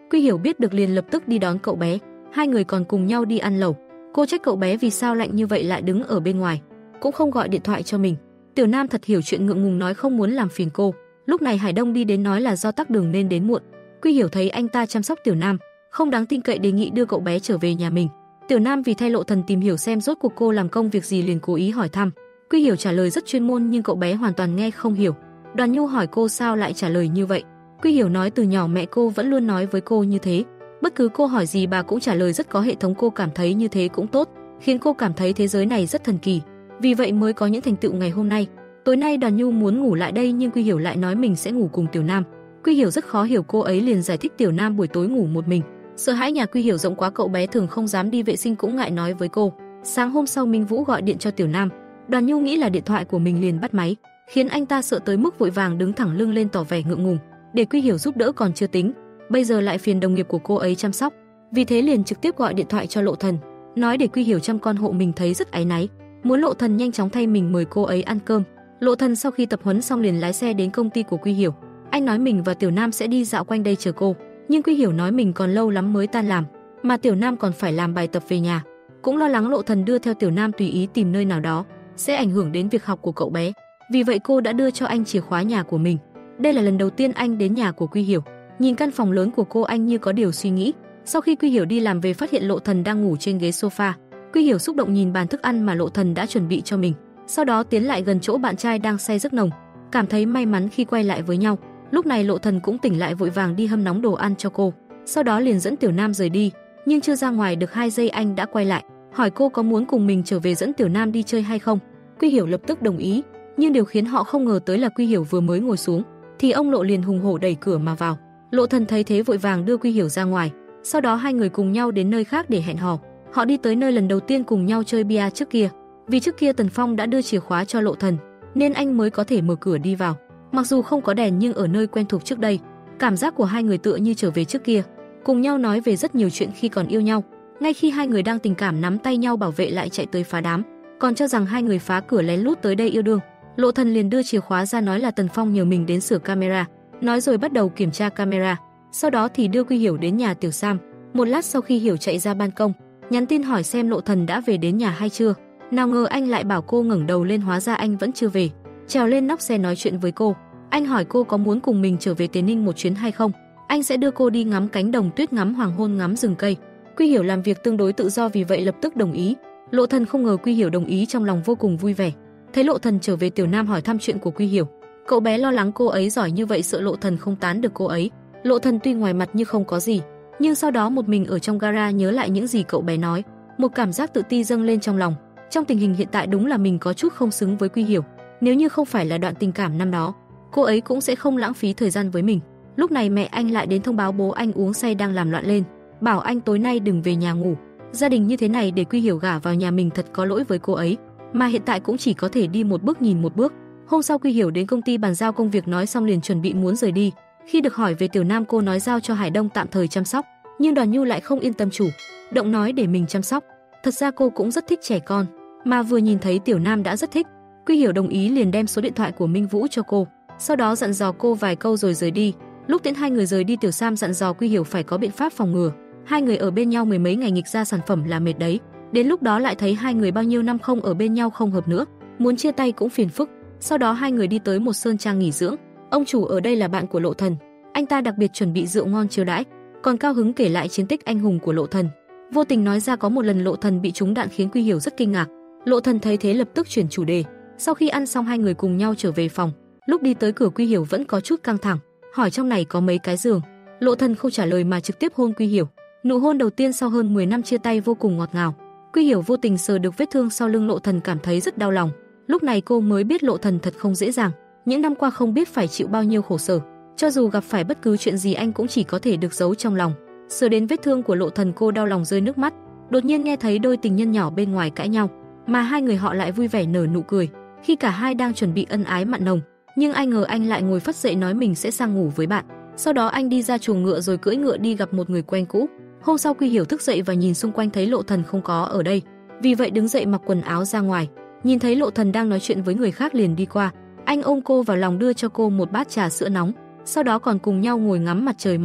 Quy Hiểu biết được liền lập tức đi đón cậu bé, hai người còn cùng nhau đi ăn lẩu. Cô trách cậu bé vì sao lạnh như vậy lại đứng ở bên ngoài, cũng không gọi điện thoại cho mình. Tiểu Nam thật hiểu chuyện, ngượng ngùng nói không muốn làm phiền cô. Lúc này Hải Đông đi đến nói là do tắc đường nên đến muộn. Quy Hiểu thấy anh ta chăm sóc Tiểu Nam không đáng tin cậy, đề nghị đưa cậu bé trở về nhà mình. Tiểu Nam vì thay Lộ Thần tìm hiểu xem rốt cuộc cô làm công việc gì liền cố ý hỏi thăm. Quy Hiểu trả lời rất chuyên môn nhưng cậu bé hoàn toàn nghe không hiểu. Đoàn Nhu hỏi cô sao lại trả lời như vậy. Quy Hiểu nói từ nhỏ mẹ cô vẫn luôn nói với cô như thế, bất cứ cô hỏi gì bà cũng trả lời rất có hệ thống, cô cảm thấy như thế cũng tốt, khiến cô cảm thấy thế giới này rất thần kỳ, vì vậy mới có những thành tựu ngày hôm nay. Tối nay Đoàn Nhu muốn ngủ lại đây nhưng Quy Hiểu lại nói mình sẽ ngủ cùng Tiểu Nam. Quy Hiểu rất khó hiểu cô ấy liền giải thích Tiểu Nam buổi tối ngủ một mình, sợ hãi nhà Quy Hiểu rộng quá, cậu bé thường không dám đi vệ sinh cũng ngại nói với cô. Sáng hôm sau Minh Vũ gọi điện cho Tiểu Nam, Đoàn Nhu nghĩ là điện thoại của mình liền bắt máy, khiến anh ta sợ tới mức vội vàng đứng thẳng lưng lên tỏ vẻ ngượng ngùng. Để Quy Hiểu giúp đỡ còn chưa tính, bây giờ lại phiền đồng nghiệp của cô ấy chăm sóc, vì thế liền trực tiếp gọi điện thoại cho Lộ Thần, nói để Quy Hiểu chăm con hộ mình, thấy rất áy náy, muốn Lộ Thần nhanh chóng thay mình mời cô ấy ăn cơm. Lộ Thần sau khi tập huấn xong liền lái xe đến công ty của Quy Hiểu. Anh nói mình và Tiểu Nam sẽ đi dạo quanh đây chờ cô, nhưng Quy Hiểu nói mình còn lâu lắm mới tan làm, mà Tiểu Nam còn phải làm bài tập về nhà, cũng lo lắng Lộ Thần đưa theo Tiểu Nam tùy ý tìm nơi nào đó sẽ ảnh hưởng đến việc học của cậu bé. Vì vậy cô đã đưa cho anh chìa khóa nhà của mình. Đây là lần đầu tiên anh đến nhà của Quy Hiểu. Nhìn căn phòng lớn của cô, anh như có điều suy nghĩ. Sau khi Quy Hiểu đi làm về phát hiện Lộ Thần đang ngủ trên ghế sofa. Quy Hiểu xúc động nhìn bàn thức ăn mà Lộ Thần đã chuẩn bị cho mình, sau đó tiến lại gần chỗ bạn trai đang say giấc nồng, cảm thấy may mắn khi quay lại với nhau. Lúc này Lộ Thần cũng tỉnh lại, vội vàng đi hâm nóng đồ ăn cho cô, sau đó liền dẫn Tiểu Nam rời đi. Nhưng chưa ra ngoài được 2 giây anh đã quay lại, hỏi cô có muốn cùng mình trở về dẫn Tiểu Nam đi chơi hay không. Quy Hiểu lập tức đồng ý, nhưng điều khiến họ không ngờ tới là Quy Hiểu vừa mới ngồi xuống thì ông Lộ liền hùng hổ đẩy cửa mà vào. Lộ Thần thấy thế vội vàng đưa Quy Hiểu ra ngoài, sau đó hai người cùng nhau đến nơi khác để hẹn hò. Họ đi tới nơi lần đầu tiên cùng nhau chơi bia trước kia, vì trước kia Tần Phong đã đưa chìa khóa cho Lộ Thần nên anh mới có thể mở cửa đi vào. Mặc dù không có đèn nhưng ở nơi quen thuộc trước đây, cảm giác của hai người tựa như trở về trước kia, cùng nhau nói về rất nhiều chuyện khi còn yêu nhau. Ngay khi hai người đang tình cảm nắm tay nhau, bảo vệ lại chạy tới phá đám, còn cho rằng hai người phá cửa lén lút tới đây yêu đương. Lộ Thần liền đưa chìa khóa ra nói là Tần Phong nhờ mình đến sửa camera, nói rồi bắt đầu kiểm tra camera. Sau đó thì đưa Quy Hiểu đến nhà Tiểu Sam. Một lát sau khi Hiểu chạy ra ban công, nhắn tin hỏi xem Lộ Thần đã về đến nhà hay chưa. Nào ngờ anh lại bảo cô ngẩng đầu lên, hóa ra anh vẫn chưa về. Trèo lên nóc xe nói chuyện với cô. Anh hỏi cô có muốn cùng mình trở về Tế Ninh một chuyến hay không. Anh sẽ đưa cô đi ngắm cánh đồng tuyết, ngắm hoàng hôn, ngắm rừng cây. Quy Hiểu làm việc tương đối tự do, vì vậy lập tức đồng ý. Lộ Thần không ngờ Quy Hiểu đồng ý, trong lòng vô cùng vui vẻ. Thấy Lộ Thần trở về, Tiểu Nam hỏi thăm chuyện của Quy Hiểu. Cậu bé lo lắng cô ấy giỏi như vậy, sợ Lộ Thần không tán được cô ấy. Lộ Thần tuy ngoài mặt như không có gì, nhưng sau đó một mình ở trong gara nhớ lại những gì cậu bé nói, một cảm giác tự ti dâng lên trong lòng. Trong tình hình hiện tại đúng là mình có chút không xứng với Quy Hiểu. Nếu như không phải là đoạn tình cảm năm đó, cô ấy cũng sẽ không lãng phí thời gian với mình. Lúc này mẹ anh lại đến thông báo bố anh uống say đang làm loạn lên, bảo anh tối nay đừng về nhà ngủ. Gia đình như thế này để Quy Hiểu gả vào nhà mình thật có lỗi với cô ấy, mà hiện tại cũng chỉ có thể đi một bước nhìn một bước. Hôm sau Quy Hiểu đến công ty bàn giao công việc, nói xong liền chuẩn bị muốn rời đi. Khi được hỏi về Tiểu Nam, cô nói giao cho Hải Đông tạm thời chăm sóc, nhưng Đoàn Nhu lại không yên tâm chủ động nói để mình chăm sóc. Thật ra cô cũng rất thích trẻ con, mà vừa nhìn thấy Tiểu Nam đã rất thích. Quy Hiểu đồng ý liền đem số điện thoại của Minh Vũ cho cô, sau đó dặn dò cô vài câu rồi rời đi. Lúc tiễn hai người rời đi, Tiểu Sam dặn dò Quy Hiểu phải có biện pháp phòng ngừa. Hai người ở bên nhau mười mấy ngày nghịch ra sản phẩm là mệt đấy. Đến lúc đó lại thấy hai người bao nhiêu năm không ở bên nhau không hợp nữa, muốn chia tay cũng phiền phức. Sau đó hai người đi tới một sơn trang nghỉ dưỡng. Ông chủ ở đây là bạn của Lộ Thần, anh ta đặc biệt chuẩn bị rượu ngon chiêu đãi, còn cao hứng kể lại chiến tích anh hùng của Lộ Thần. Vô tình nói ra có một lần Lộ Thần bị trúng đạn khiến Quy Hiểu rất kinh ngạc. Lộ Thần thấy thế lập tức chuyển chủ đề. Sau khi ăn xong hai người cùng nhau trở về phòng. Lúc đi tới cửa Quy Hiểu vẫn có chút căng thẳng, hỏi trong này có mấy cái giường. Lộ Thần không trả lời mà trực tiếp hôn Quy Hiểu. Nụ hôn đầu tiên sau hơn 10 năm chia tay vô cùng ngọt ngào. Quy Hiểu vô tình sờ được vết thương sau lưng Lộ Thần, cảm thấy rất đau lòng. Lúc này cô mới biết Lộ Thần thật không dễ dàng, những năm qua không biết phải chịu bao nhiêu khổ sở. Cho dù gặp phải bất cứ chuyện gì anh cũng chỉ có thể được giấu trong lòng. Sờ đến vết thương của Lộ Thần, cô đau lòng rơi nước mắt. Đột nhiên nghe thấy đôi tình nhân nhỏ bên ngoài cãi nhau, mà hai người họ lại vui vẻ nở nụ cười khi cả hai đang chuẩn bị ân ái mặn nồng. Nhưng ai ngờ anh lại ngồi phất dậy nói mình sẽ sang ngủ với bạn. Sau đó anh đi ra chuồng ngựa rồi cưỡi ngựa đi gặp một người quen cũ. Hôm sau Quy Hiểu thức dậy và nhìn xung quanh thấy Lộ Thần không có ở đây, vì vậy đứng dậy mặc quần áo ra ngoài. Nhìn thấy Lộ Thần đang nói chuyện với người khác liền đi qua. Anh ôm cô vào lòng đưa cho cô một bát trà sữa nóng, sau đó còn cùng nhau ngồi ngắm mặt trời mọc.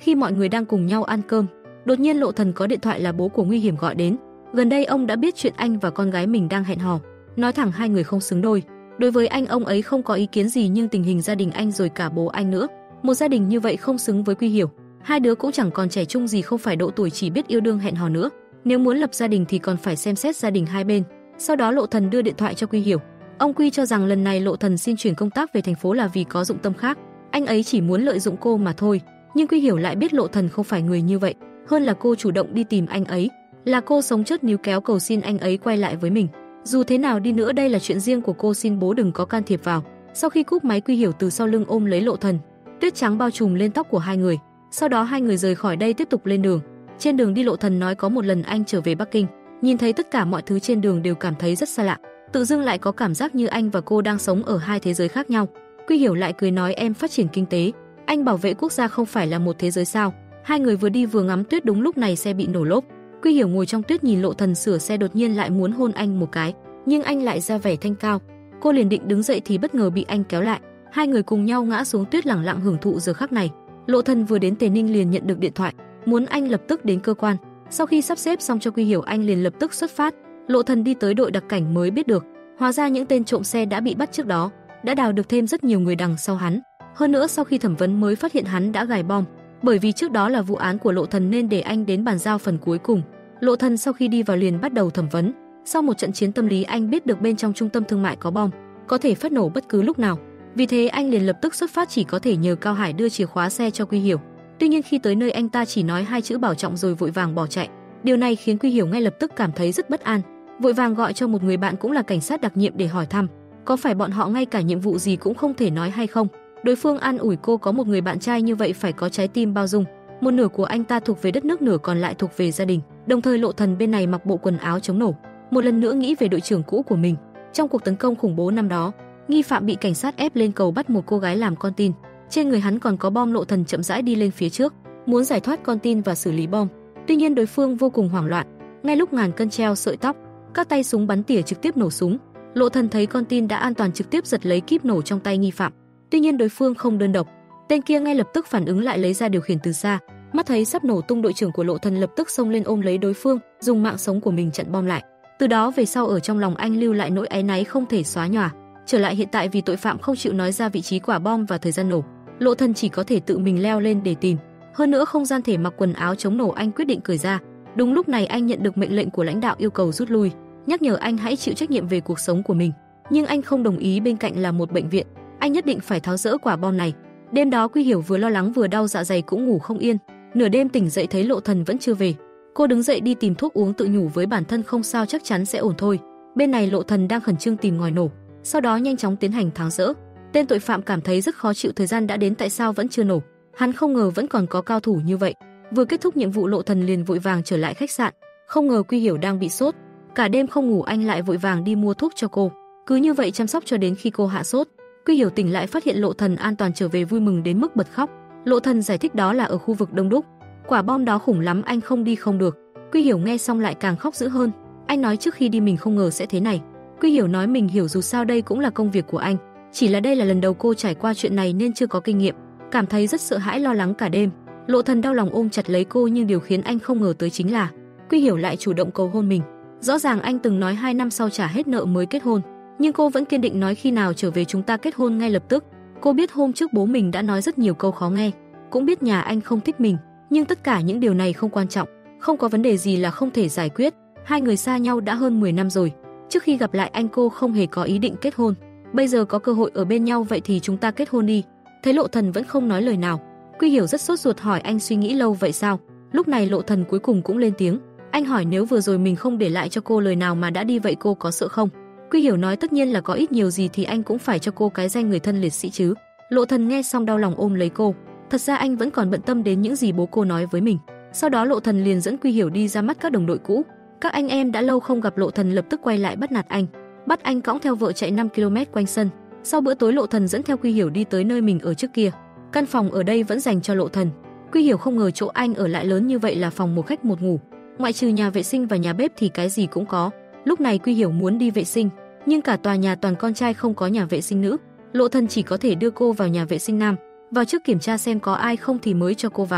Khi mọi người đang cùng nhau ăn cơm, đột nhiên Lộ Thần có điện thoại là bố của Nguy Hiểm gọi đến. Gần đây ông đã biết chuyện anh và con gái mình đang hẹn hò, nói thẳng hai người không xứng đôi. Đối với anh, ông ấy không có ý kiến gì, nhưng tình hình gia đình anh rồi cả bố anh nữa, một gia đình như vậy không xứng với Quy Hiểu. Hai đứa cũng chẳng còn trẻ trung gì, không phải độ tuổi chỉ biết yêu đương hẹn hò nữa. Nếu muốn lập gia đình thì còn phải xem xét gia đình hai bên. Sau đó Lộ Thần đưa điện thoại cho Quy Hiểu. Ông Quy cho rằng lần này Lộ Thần xin chuyển công tác về thành phố là vì có dụng tâm khác, anh ấy chỉ muốn lợi dụng cô mà thôi. Nhưng Quy Hiểu lại biết Lộ Thần không phải người như vậy, hơn là cô chủ động đi tìm anh ấy, là cô sống chết níu kéo cầu xin anh ấy quay lại với mình. Dù thế nào đi nữa đây là chuyện riêng của cô, xin bố đừng có can thiệp vào. Sau khi cúp máy, Quy Hiểu từ sau lưng ôm lấy Lộ Thần, tuyết trắng bao trùm lên tóc của hai người. Sau đó hai người rời khỏi đây tiếp tục lên đường. Trên đường đi, Lộ Thần nói có một lần anh trở về Bắc Kinh, nhìn thấy tất cả mọi thứ trên đường đều cảm thấy rất xa lạ, tự dưng lại có cảm giác như anh và cô đang sống ở hai thế giới khác nhau. Quy Hiểu lại cười nói em phát triển kinh tế, anh bảo vệ quốc gia không phải là một thế giới sao? Hai người vừa đi vừa ngắm tuyết, đúng lúc này xe bị nổ lốp. Quy Hiểu ngồi trong tuyết nhìn Lộ Thần sửa xe, đột nhiên lại muốn hôn anh một cái, nhưng anh lại ra vẻ thanh cao. Cô liền định đứng dậy thì bất ngờ bị anh kéo lại. Hai người cùng nhau ngã xuống tuyết lẳng lặng hưởng thụ giờ khắc này. Lộ Thần vừa đến Tề Ninh liền nhận được điện thoại, muốn anh lập tức đến cơ quan. Sau khi sắp xếp xong cho Quy Hiểu, anh liền lập tức xuất phát. Lộ Thần đi tới đội đặc cảnh mới biết được, hóa ra những tên trộm xe đã bị bắt trước đó, đã đào được thêm rất nhiều người đằng sau hắn. Hơn nữa sau khi thẩm vấn mới phát hiện hắn đã gài bom. Bởi vì trước đó là vụ án của Lộ Thần nên để anh đến bàn giao phần cuối cùng. Lộ Thần sau khi đi vào liền bắt đầu thẩm vấn. Sau một trận chiến tâm lý, anh biết được bên trong trung tâm thương mại có bom, có thể phát nổ bất cứ lúc nào. Vì thế anh liền lập tức xuất phát, chỉ có thể nhờ Cao Hải đưa chìa khóa xe cho Quy Hiểu. Tuy nhiên khi tới nơi, anh ta chỉ nói hai chữ bảo trọng rồi vội vàng bỏ chạy. Điều này khiến Quy Hiểu ngay lập tức cảm thấy rất bất an, vội vàng gọi cho một người bạn cũng là cảnh sát đặc nhiệm để hỏi thăm, có phải bọn họ ngay cả nhiệm vụ gì cũng không thể nói hay không. Đối phương an ủi cô có một người bạn trai như vậy phải có trái tim bao dung, một nửa của anh ta thuộc về đất nước, nửa còn lại thuộc về gia đình. Đồng thời Lộ Thần bên này mặc bộ quần áo chống nổ, một lần nữa nghĩ về đội trưởng cũ của mình. Trong cuộc tấn công khủng bố năm đó, nghi phạm bị cảnh sát ép lên cầu bắt một cô gái làm con tin, trên người hắn còn có bom. Lộ Thần chậm rãi đi lên phía trước, muốn giải thoát con tin và xử lý bom. Tuy nhiên đối phương vô cùng hoảng loạn, ngay lúc ngàn cân treo sợi tóc, các tay súng bắn tỉa trực tiếp nổ súng. Lộ Thần thấy con tin đã an toàn, trực tiếp giật lấy kíp nổ trong tay nghi phạm. Tuy nhiên đối phương không đơn độc, tên kia ngay lập tức phản ứng lại, lấy ra điều khiển từ xa. Mắt thấy sắp nổ tung, đội trưởng của Lộ Thần lập tức xông lên ôm lấy đối phương, dùng mạng sống của mình chặn bom lại. Từ đó về sau ở trong lòng anh lưu lại nỗi áy náy không thể xóa nhòa. Trở lại hiện tại, vì tội phạm không chịu nói ra vị trí quả bom và thời gian nổ, Lộ Thần chỉ có thể tự mình leo lên để tìm. Hơn nữa không gian thể mặc quần áo chống nổ, anh quyết định cởi ra. Đúng lúc này anh nhận được mệnh lệnh của lãnh đạo yêu cầu rút lui, nhắc nhở anh hãy chịu trách nhiệm về cuộc sống của mình. Nhưng anh không đồng ý, bên cạnh là một bệnh viện, anh nhất định phải tháo dỡ quả bom này. Đêm đó Quy Hiểu vừa lo lắng vừa đau dạ dày cũng ngủ không yên. Nửa đêm tỉnh dậy thấy Lộ Thần vẫn chưa về, cô đứng dậy đi tìm thuốc uống, tự nhủ với bản thân không sao, chắc chắn sẽ ổn thôi. Bên này Lộ Thần đang khẩn trương tìm ngòi nổ, sau đó nhanh chóng tiến hành tháo dỡ. Tên tội phạm cảm thấy rất khó chịu, thời gian đã đến tại sao vẫn chưa nổ. Hắn không ngờ vẫn còn có cao thủ như vậy. Vừa kết thúc nhiệm vụ, Lộ Thần liền vội vàng trở lại khách sạn, không ngờ Quy Hiểu đang bị sốt, cả đêm không ngủ, anh lại vội vàng đi mua thuốc cho cô. Cứ như vậy chăm sóc cho đến khi cô hạ sốt. Quy Hiểu tỉnh lại phát hiện Lộ Thần an toàn trở về, vui mừng đến mức bật khóc. Lộ Thần giải thích đó là ở khu vực đông đúc, quả bom đó khủng lắm, anh không đi không được. Quy Hiểu nghe xong lại càng khóc dữ hơn. Anh nói trước khi đi mình không ngờ sẽ thế này. Quy Hiểu nói mình hiểu, dù sao đây cũng là công việc của anh, chỉ là đây là lần đầu cô trải qua chuyện này nên chưa có kinh nghiệm, cảm thấy rất sợ hãi lo lắng cả đêm. Lộ Thần đau lòng ôm chặt lấy cô, nhưng điều khiến anh không ngờ tới chính là Quy Hiểu lại chủ động cầu hôn mình. Rõ ràng anh từng nói 2 năm sau trả hết nợ mới kết hôn, nhưng cô vẫn kiên định nói khi nào trở về chúng ta kết hôn ngay lập tức. Cô biết hôm trước bố mình đã nói rất nhiều câu khó nghe, cũng biết nhà anh không thích mình, nhưng tất cả những điều này không quan trọng, không có vấn đề gì là không thể giải quyết. Hai người xa nhau đã hơn 10 năm rồi, trước khi gặp lại anh cô không hề có ý định kết hôn, bây giờ có cơ hội ở bên nhau, vậy thì chúng ta kết hôn đi. Thấy Lộ Thần vẫn không nói lời nào, Quy Hiểu rất sốt ruột hỏi anh suy nghĩ lâu vậy sao? Lúc này Lộ Thần cuối cùng cũng lên tiếng, anh hỏi nếu vừa rồi mình không để lại cho cô lời nào mà đã đi vậy cô có sợ không? Quy Hiểu nói tất nhiên là có, ít nhiều gì thì anh cũng phải cho cô cái danh người thân liệt sĩ chứ. Lộ Thần nghe xong đau lòng ôm lấy cô, thật ra anh vẫn còn bận tâm đến những gì bố cô nói với mình. Sau đó Lộ Thần liền dẫn Quy Hiểu đi ra mắt các đồng đội cũ. Các anh em đã lâu không gặp, Lộ Thần lập tức quay lại bắt nạt anh, bắt anh cõng theo vợ chạy 5 km quanh sân. Sau bữa tối Lộ Thần dẫn theo Quy Hiểu đi tới nơi mình ở trước kia. Căn phòng ở đây vẫn dành cho Lộ Thần. Quy Hiểu không ngờ chỗ anh ở lại lớn như vậy, là phòng một khách một ngủ, ngoại trừ nhà vệ sinh và nhà bếp thì cái gì cũng có. Lúc này Quy Hiểu muốn đi vệ sinh, nhưng cả tòa nhà toàn con trai không có nhà vệ sinh nữ. Lộ Thần chỉ có thể đưa cô vào nhà vệ sinh nam, vào trước kiểm tra xem có ai không thì mới cho cô vào.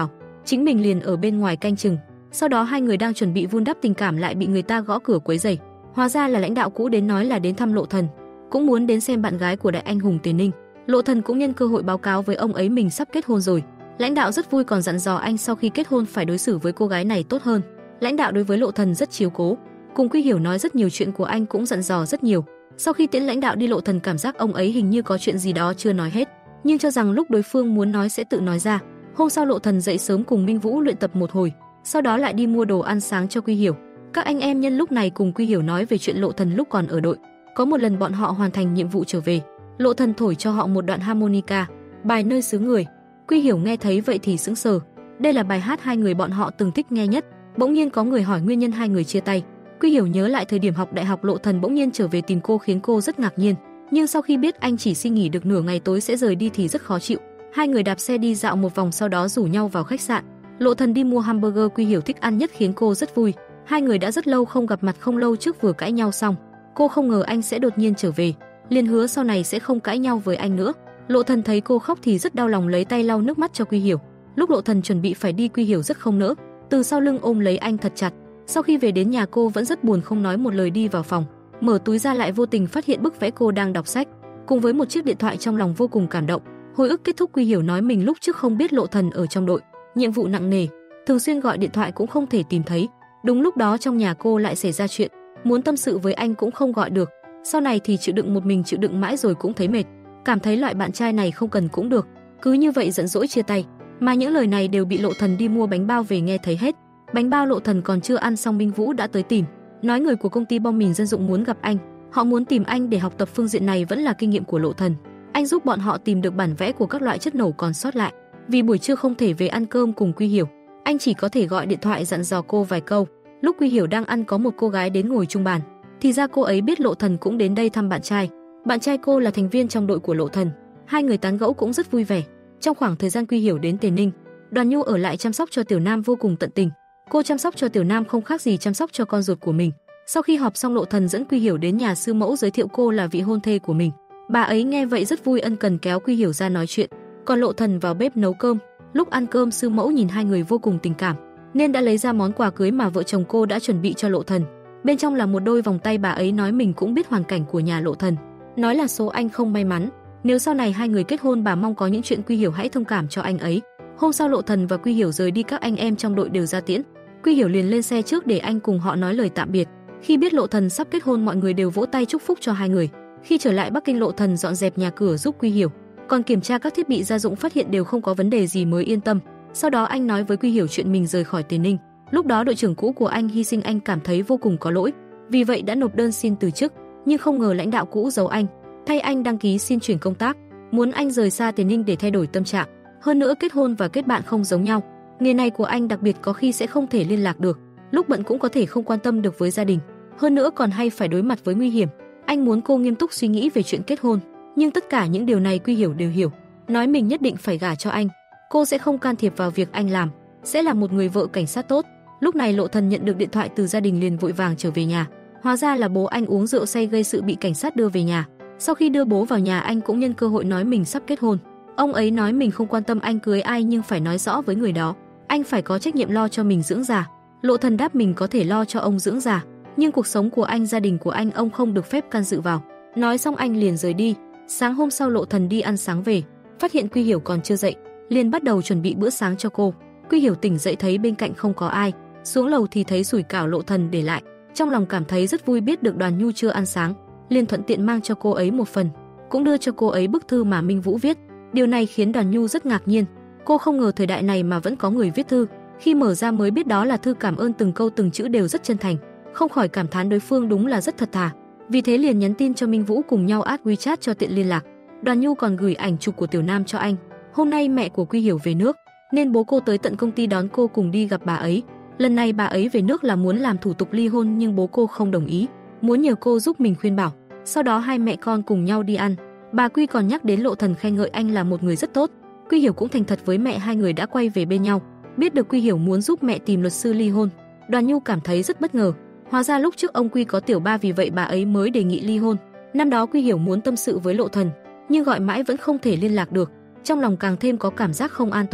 chính mình liền ở bên ngoài canh chừng. Sau đó hai người đang chuẩn bị vun đắp tình cảm lại bị người ta gõ cửa quấy rầy. Hóa ra là lãnh đạo cũ đến nói là đến thăm Lộ Thần, cũng muốn đến xem bạn gái của đại anh hùng Tiền Ninh. Lộ Thần cũng nhân cơ hội báo cáo với ông ấy mình sắp kết hôn rồi. Lãnh đạo rất vui còn dặn dò anh sau khi kết hôn phải đối xử với cô gái này tốt hơn. Lãnh đạo đối với Lộ Thần rất chiếu cố, cùng Quy Hiểu nói rất nhiều chuyện của anh cũng dặn dò rất nhiều. Sau khi tiễn lãnh đạo đi, Lộ Thần cảm giác ông ấy hình như có chuyện gì đó chưa nói hết, nhưng cho rằng lúc đối phương muốn nói sẽ tự nói ra. Hôm sau Lộ Thần dậy sớm cùng Minh Vũ luyện tập một hồi, sau đó lại đi mua đồ ăn sáng cho Quy Hiểu. Các anh em nhân lúc này cùng Quy Hiểu nói về chuyện Lộ Thần lúc còn ở đội. Có một lần bọn họ hoàn thành nhiệm vụ trở về, Lộ Thần thổi cho họ một đoạn harmonica, bài Nơi xứ người. Quy Hiểu nghe thấy vậy thì sững sờ. Đây là bài hát hai người bọn họ từng thích nghe nhất. Bỗng nhiên có người hỏi nguyên nhân hai người chia tay. Quy Hiểu nhớ lại thời điểm học đại học, Lộ Thần bỗng nhiên trở về tìm cô khiến cô rất ngạc nhiên. Nhưng sau khi biết anh chỉ xin nghỉ được nửa ngày tối sẽ rời đi thì rất khó chịu. Hai người đạp xe đi dạo một vòng sau đó rủ nhau vào khách sạn. Lộ Thần đi mua hamburger Quy Hiểu thích ăn nhất khiến cô rất vui. Hai người đã rất lâu không gặp mặt, không lâu trước vừa cãi nhau xong. Cô không ngờ anh sẽ đột nhiên trở về, liền hứa sau này sẽ không cãi nhau với anh nữa. Lộ Thần thấy cô khóc thì rất đau lòng, lấy tay lau nước mắt cho Quy Hiểu. Lúc Lộ Thần chuẩn bị phải đi, Quy Hiểu rất không nỡ, từ sau lưng ôm lấy anh thật chặt. Sau khi về đến nhà cô vẫn rất buồn, không nói một lời đi vào phòng, mở túi ra lại vô tình phát hiện bức vẽ cô đang đọc sách, cùng với một chiếc điện thoại, trong lòng vô cùng cảm động. Hồi ức kết thúc, Quy Hiểu nói mình lúc trước không biết Lộ Thần ở trong đội, nhiệm vụ nặng nề, thường xuyên gọi điện thoại cũng không thể tìm thấy. Đúng lúc đó trong nhà cô lại xảy ra chuyện, muốn tâm sự với anh cũng không gọi được. Sau này thì chịu đựng một mình, chịu đựng mãi rồi cũng thấy mệt, cảm thấy loại bạn trai này không cần cũng được, cứ như vậy giận dỗi chia tay. Mà những lời này đều bị Lộ Thần đi mua bánh bao về nghe thấy hết. Bánh bao Lộ Thần còn chưa ăn xong, Minh Vũ đã tới tìm, nói người của công ty bom mìn dân dụng muốn gặp anh. Họ muốn tìm anh để học tập phương diện này, vẫn là kinh nghiệm của Lộ Thần. Anh giúp bọn họ tìm được bản vẽ của các loại chất nổ còn sót lại. Vì buổi trưa không thể về ăn cơm cùng Quy Hiểu, anh chỉ có thể gọi điện thoại dặn dò cô vài câu. Lúc Quy Hiểu đang ăn có một cô gái đến ngồi chung bàn, thì ra cô ấy biết Lộ Thần cũng đến đây thăm bạn trai. Bạn trai cô là thành viên trong đội của Lộ Thần, hai người tán gẫu cũng rất vui vẻ. Trong khoảng thời gian Quy Hiểu đến Tiền Ninh, Đoàn Nhu ở lại chăm sóc cho Tiểu Nam vô cùng tận tình. Cô chăm sóc cho Tiểu Nam không khác gì chăm sóc cho con ruột của mình. Sau khi họp xong, Lộ Thần dẫn Quy Hiểu đến nhà sư mẫu giới thiệu cô là vị hôn thê của mình. Bà ấy nghe vậy rất vui, ân cần kéo Quy Hiểu ra nói chuyện. Còn Lộ Thần vào bếp nấu cơm. Lúc ăn cơm, sư mẫu nhìn hai người vô cùng tình cảm, nên đã lấy ra món quà cưới mà vợ chồng cô đã chuẩn bị cho Lộ Thần. Bên trong là một đôi vòng tay. Bà ấy nói mình cũng biết hoàn cảnh của nhà Lộ Thần, nói là số anh không may mắn, nếu sau này hai người kết hôn bà mong có những chuyện Quy Hiểu hãy thông cảm cho anh ấy. Hôm sau Lộ Thần và Quy Hiểu rời đi, các anh em trong đội đều ra tiễn. Quy Hiểu liền lên xe trước để anh cùng họ nói lời tạm biệt. Khi biết Lộ Thần sắp kết hôn, mọi người đều vỗ tay chúc phúc cho hai người. Khi trở lại Bắc Kinh, Lộ Thần dọn dẹp nhà cửa giúp Quy Hiểu, còn kiểm tra các thiết bị gia dụng, phát hiện đều không có vấn đề gì mới yên tâm. Sau đó anh nói với Quy Hiểu chuyện mình rời khỏi Tiền Ninh. Lúc đó đội trưởng cũ của anh hy sinh, anh cảm thấy vô cùng có lỗi, vì vậy đã nộp đơn xin từ chức. Nhưng không ngờ lãnh đạo cũ giấu anh, thay anh đăng ký xin chuyển công tác, muốn anh rời xa Tiền Ninh để thay đổi tâm trạng. Hơn nữa kết hôn và kết bạn không giống nhau, nghề này của anh đặc biệt, có khi sẽ không thể liên lạc được, lúc bận cũng có thể không quan tâm được với gia đình, hơn nữa còn hay phải đối mặt với nguy hiểm. Anh muốn cô nghiêm túc suy nghĩ về chuyện kết hôn, nhưng tất cả những điều này Quy Hiểu đều hiểu, nói mình nhất định phải gả cho anh, cô sẽ không can thiệp vào việc anh làm, sẽ là một người vợ cảnh sát tốt. Lúc này Lộ Thần nhận được điện thoại từ gia đình liền vội vàng trở về nhà. Hóa ra là bố anh uống rượu say gây sự bị cảnh sát đưa về nhà. Sau khi đưa bố vào nhà, anh cũng nhân cơ hội nói mình sắp kết hôn. Ông ấy nói mình không quan tâm anh cưới ai, nhưng phải nói rõ với người đó, anh phải có trách nhiệm lo cho mình dưỡng già. Lộ Thần đáp mình có thể lo cho ông dưỡng già, nhưng cuộc sống của anh, gia đình của anh, ông không được phép can dự vào. Nói xong anh liền rời đi. Sáng hôm sau Lộ Thần đi ăn sáng về, phát hiện Quy Hiểu còn chưa dậy, liền bắt đầu chuẩn bị bữa sáng cho cô. Quy Hiểu tỉnh dậy thấy bên cạnh không có ai, xuống lầu thì thấy sủi cảo Lộ Thần để lại, trong lòng cảm thấy rất vui, biết được Đoàn Nhu chưa ăn sáng, liền thuận tiện mang cho cô ấy một phần, cũng đưa cho cô ấy bức thư mà Minh Vũ viết. Điều này khiến Đoàn Nhu rất ngạc nhiên, cô không ngờ thời đại này mà vẫn có người viết thư. Khi mở ra mới biết đó là thư cảm ơn, từng câu từng chữ đều rất chân thành, không khỏi cảm thán đối phương đúng là rất thật thà. Vì thế liền nhắn tin cho Minh Vũ cùng nhau add WeChat cho tiện liên lạc. Đoàn Nhu còn gửi ảnh chụp của Tiểu Nam cho anh. Hôm nay mẹ của Quy Hiểu về nước, nên bố cô tới tận công ty đón cô cùng đi gặp bà ấy. Lần này bà ấy về nước là muốn làm thủ tục ly hôn, nhưng bố cô không đồng ý, muốn nhờ cô giúp mình khuyên bảo. Sau đó hai mẹ con cùng nhau đi ăn. Bà Quy còn nhắc đến Lộ Thần, khen ngợi anh là một người rất tốt. Quy Hiểu cũng thành thật với mẹ, hai người đã quay về bên nhau. Biết được Quy Hiểu muốn giúp mẹ tìm luật sư ly hôn, Đoàn Nhu cảm thấy rất bất ngờ. Hóa ra lúc trước ông Quy có tiểu ba, vì vậy bà ấy mới đề nghị ly hôn. Năm đó Quy Hiểu muốn tâm sự với Lộ Thần, nhưng gọi mãi vẫn không thể liên lạc được, trong lòng càng thêm có cảm giác không an toàn.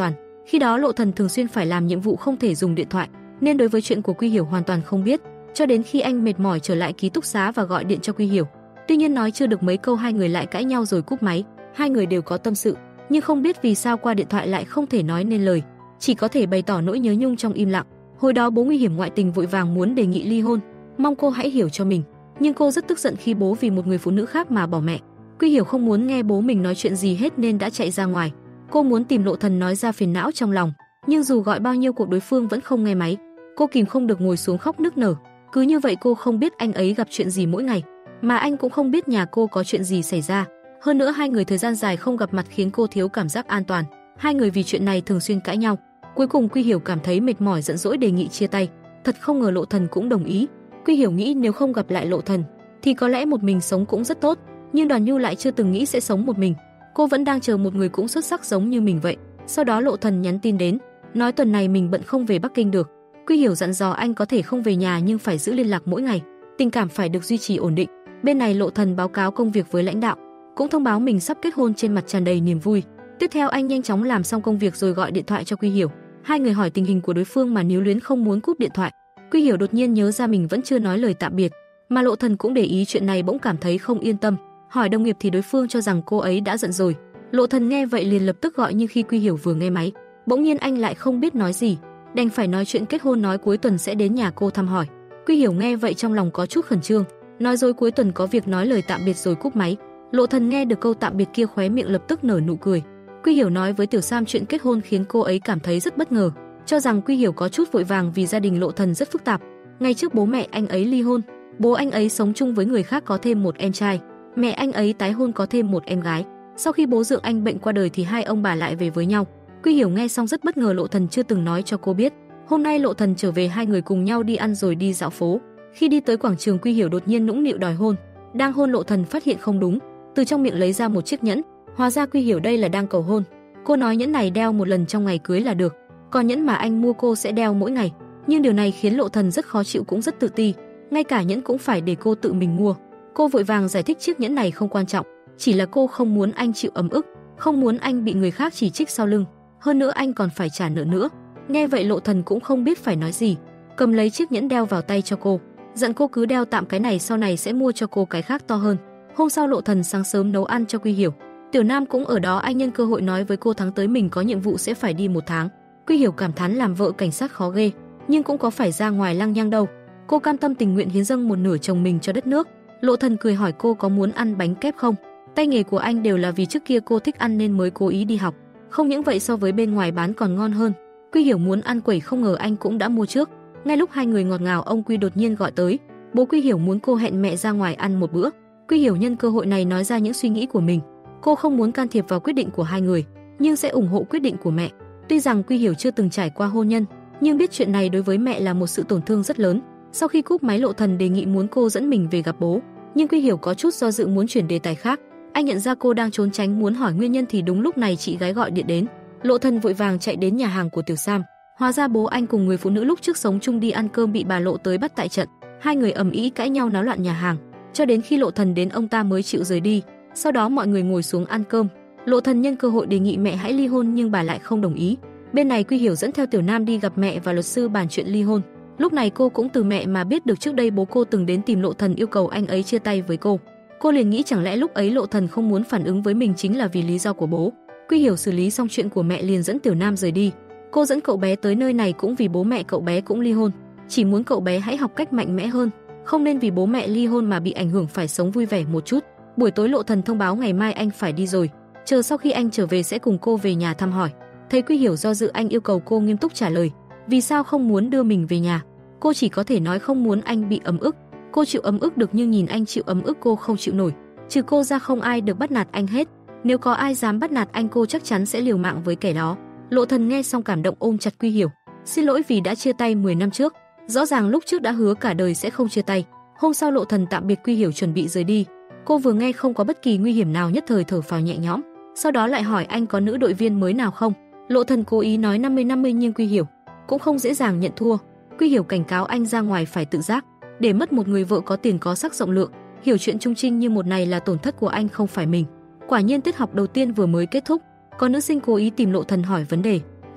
Khi đó Lộ Thần thường xuyên phải làm nhiệm vụ không thể dùng điện thoại, nên đối với chuyện của Quy Hiểu hoàn toàn không biết, cho đến khi anh mệt mỏi trở lại ký túc xá và gọi điện cho Quy Hiểu. Tuy nhiên nói chưa được mấy câu hai người lại cãi nhau rồi cúp máy. Hai người đều có tâm sự, nhưng không biết vì sao qua điện thoại lại không thể nói nên lời, chỉ có thể bày tỏ nỗi nhớ nhung trong im lặng. Hồi đó bố nguy hiểm ngoại tình vội vàng muốn đề nghị ly hôn, mong cô hãy hiểu cho mình, nhưng cô rất tức giận khi bố vì một người phụ nữ khác mà bỏ mẹ. Quy Hiểu không muốn nghe bố mình nói chuyện gì hết nên đã chạy ra ngoài. Cô muốn tìm Lộ Thần nói ra phiền não trong lòng, nhưng dù gọi bao nhiêu cuộc đối phương vẫn không nghe máy. Cô kìm không được ngồi xuống khóc nức nở. Cứ như vậy cô không biết anh ấy gặp chuyện gì mỗi ngày, mà anh cũng không biết nhà cô có chuyện gì xảy ra. Hơn nữa hai người thời gian dài không gặp mặt khiến cô thiếu cảm giác an toàn. Hai người vì chuyện này thường xuyên cãi nhau. Cuối cùng Quy Hiểu cảm thấy mệt mỏi giận dỗi đề nghị chia tay. Thật không ngờ Lộ Thần cũng đồng ý. Quy Hiểu nghĩ nếu không gặp lại Lộ Thần thì có lẽ một mình sống cũng rất tốt, nhưng Đoàn Nhu lại chưa từng nghĩ sẽ sống một mình. Cô vẫn đang chờ một người cũng xuất sắc giống như mình vậy. Sau đó Lộ Thần nhắn tin đến, nói tuần này mình bận không về Bắc Kinh được. Quy Hiểu dặn dò anh có thể không về nhà nhưng phải giữ liên lạc mỗi ngày, tình cảm phải được duy trì ổn định. Bên này Lộ Thần báo cáo công việc với lãnh đạo, cũng thông báo mình sắp kết hôn, trên mặt tràn đầy niềm vui. Tiếp theo anh nhanh chóng làm xong công việc rồi gọi điện thoại cho Quy Hiểu. Hai người hỏi tình hình của đối phương mà Níu Luyến không muốn cúp điện thoại. Quy Hiểu đột nhiên nhớ ra mình vẫn chưa nói lời tạm biệt, mà Lộ Thần cũng để ý chuyện này, bỗng cảm thấy không yên tâm. Hỏi đồng nghiệp thì đối phương cho rằng cô ấy đã giận rồi. Lộ Thần nghe vậy liền lập tức gọi, nhưng khi Quy Hiểu vừa nghe máy, bỗng nhiên anh lại không biết nói gì, đành phải nói chuyện kết hôn, nói cuối tuần sẽ đến nhà cô thăm hỏi. Quy Hiểu nghe vậy trong lòng có chút khẩn trương, nói dối cuối tuần có việc, nói lời tạm biệt rồi cúp máy. Lộ Thần nghe được câu tạm biệt kia khóe miệng lập tức nở nụ cười. Quy Hiểu nói với Tiểu Sam chuyện kết hôn khiến cô ấy cảm thấy rất bất ngờ, cho rằng Quy Hiểu có chút vội vàng vì gia đình Lộ Thần rất phức tạp. Ngày trước bố mẹ anh ấy ly hôn, bố anh ấy sống chung với người khác có thêm một em trai, mẹ anh ấy tái hôn có thêm một em gái. Sau khi bố dượng anh bệnh qua đời thì hai ông bà lại về với nhau. Quy Hiểu nghe xong rất bất ngờ, Lộ Thần chưa từng nói cho cô biết. Hôm nay Lộ Thần trở về, hai người cùng nhau đi ăn rồi đi dạo phố. Khi đi tới quảng trường, Quy Hiểu đột nhiên nũng nịu đòi hôn. Đang hôn Lộ Thần phát hiện không đúng, từ trong miệng lấy ra một chiếc nhẫn. Hóa ra Quy Hiểu đây là đang cầu hôn. Cô nói nhẫn này đeo một lần trong ngày cưới là được, còn nhẫn mà anh mua cô sẽ đeo mỗi ngày. Nhưng điều này khiến Lộ Thần rất khó chịu, cũng rất tự ti, ngay cả nhẫn cũng phải để cô tự mình mua. Cô vội vàng giải thích chiếc nhẫn này không quan trọng, chỉ là cô không muốn anh chịu ấm ức, không muốn anh bị người khác chỉ trích sau lưng, hơn nữa anh còn phải trả nợ nữa. Nghe vậy Lộ Thần cũng không biết phải nói gì, cầm lấy chiếc nhẫn đeo vào tay cho cô, dặn cô cứ đeo tạm cái này, sau này sẽ mua cho cô cái khác to hơn. Hôm sau Lộ Thần sáng sớm nấu ăn cho Quy Hiểu. Tiểu Nam cũng ở đó, anh nhân cơ hội nói với cô tháng tới mình có nhiệm vụ sẽ phải đi 1 tháng. Quy Hiểu cảm thán làm vợ cảnh sát khó ghê, nhưng cũng có phải ra ngoài lăng nhăng đâu. Cô cam tâm tình nguyện hiến dâng một nửa chồng mình cho đất nước. Lộ Thần cười hỏi cô có muốn ăn bánh kép không. Tay nghề của anh đều là vì trước kia cô thích ăn nên mới cố ý đi học. Không những vậy, so với bên ngoài bán còn ngon hơn. Quy Hiểu muốn ăn quẩy, không ngờ anh cũng đã mua trước. Ngay lúc hai người ngọt ngào, ông Quy đột nhiên gọi tới. Bố Quy Hiểu muốn cô hẹn mẹ ra ngoài ăn một bữa. Quy Hiểu nhân cơ hội này nói ra những suy nghĩ của mình. Cô không muốn can thiệp vào quyết định của hai người, nhưng sẽ ủng hộ quyết định của mẹ. Tuy rằng Quy Hiểu chưa từng trải qua hôn nhân, nhưng biết chuyện này đối với mẹ là một sự tổn thương rất lớn. Sau khi cúp máy, Lộ Thần đề nghị muốn cô dẫn mình về gặp bố, nhưng Quy Hiểu có chút do dự muốn chuyển đề tài khác. Anh nhận ra cô đang trốn tránh muốn hỏi nguyên nhân thì đúng lúc này chị gái gọi điện đến. Lộ Thần vội vàng chạy đến nhà hàng của Tiểu Sam. Hóa ra bố anh cùng người phụ nữ lúc trước sống chung đi ăn cơm bị bà Lộ tới bắt tại trận. Hai người ầm ĩ cãi nhau náo loạn nhà hàng, cho đến khi Lộ Thần đến ông ta mới chịu rời đi. Sau đó mọi người ngồi xuống ăn cơm. Lộ Thần nhân cơ hội đề nghị mẹ hãy ly hôn nhưng bà lại không đồng ý. Bên này Quy Hiểu dẫn theo Tiểu Nam đi gặp mẹ và luật sư bàn chuyện ly hôn. Lúc này cô cũng từ mẹ mà biết được trước đây bố cô từng đến tìm Lộ Thần yêu cầu anh ấy chia tay với cô. Cô liền nghĩ chẳng lẽ lúc ấy Lộ Thần không muốn phản ứng với mình chính là vì lý do của bố. Quy Hiểu xử lý xong chuyện của mẹ liền dẫn Tiểu Nam rời đi. Cô dẫn cậu bé tới nơi này cũng vì bố mẹ cậu bé cũng ly hôn, chỉ muốn cậu bé hãy học cách mạnh mẽ hơn, không nên vì bố mẹ ly hôn mà bị ảnh hưởng, phải sống vui vẻ một chút. Buổi tối Lộ Thần thông báo ngày mai anh phải đi rồi, chờ sau khi anh trở về sẽ cùng cô về nhà thăm hỏi. Thấy Quy Hiểu do dự, anh yêu cầu cô nghiêm túc trả lời vì sao không muốn đưa mình về nhà. Cô chỉ có thể nói không muốn anh bị ấm ức. Cô chịu ấm ức được nhưng nhìn anh chịu ấm ức cô không chịu nổi. Trừ cô ra không ai được bắt nạt anh hết. Nếu có ai dám bắt nạt anh cô chắc chắn sẽ liều mạng với kẻ đó. Lộ Thần nghe xong cảm động ôm chặt Quy Hiểu. Xin lỗi vì đã chia tay 10 năm trước. Rõ ràng lúc trước đã hứa cả đời sẽ không chia tay. Hôm sau Lộ Thần tạm biệt Quy Hiểu chuẩn bị rời đi. Cô vừa nghe không có bất kỳ nguy hiểm nào nhất thời thở phào nhẹ nhõm. Sau đó lại hỏi anh có nữ đội viên mới nào không. Lộ Thần cố ý nói 50-50 nhưng Quy Hiểu cũng không dễ dàng nhận thua. Quy Hiểu cảnh cáo anh ra ngoài phải tự giác, để mất một người vợ có tiền có sắc rộng lượng, hiểu chuyện trung trinh như một này là tổn thất của anh không phải mình. Quả nhiên tiết học đầu tiên vừa mới kết thúc, có nữ sinh cố ý tìm Lộ Thần hỏi vấn đề.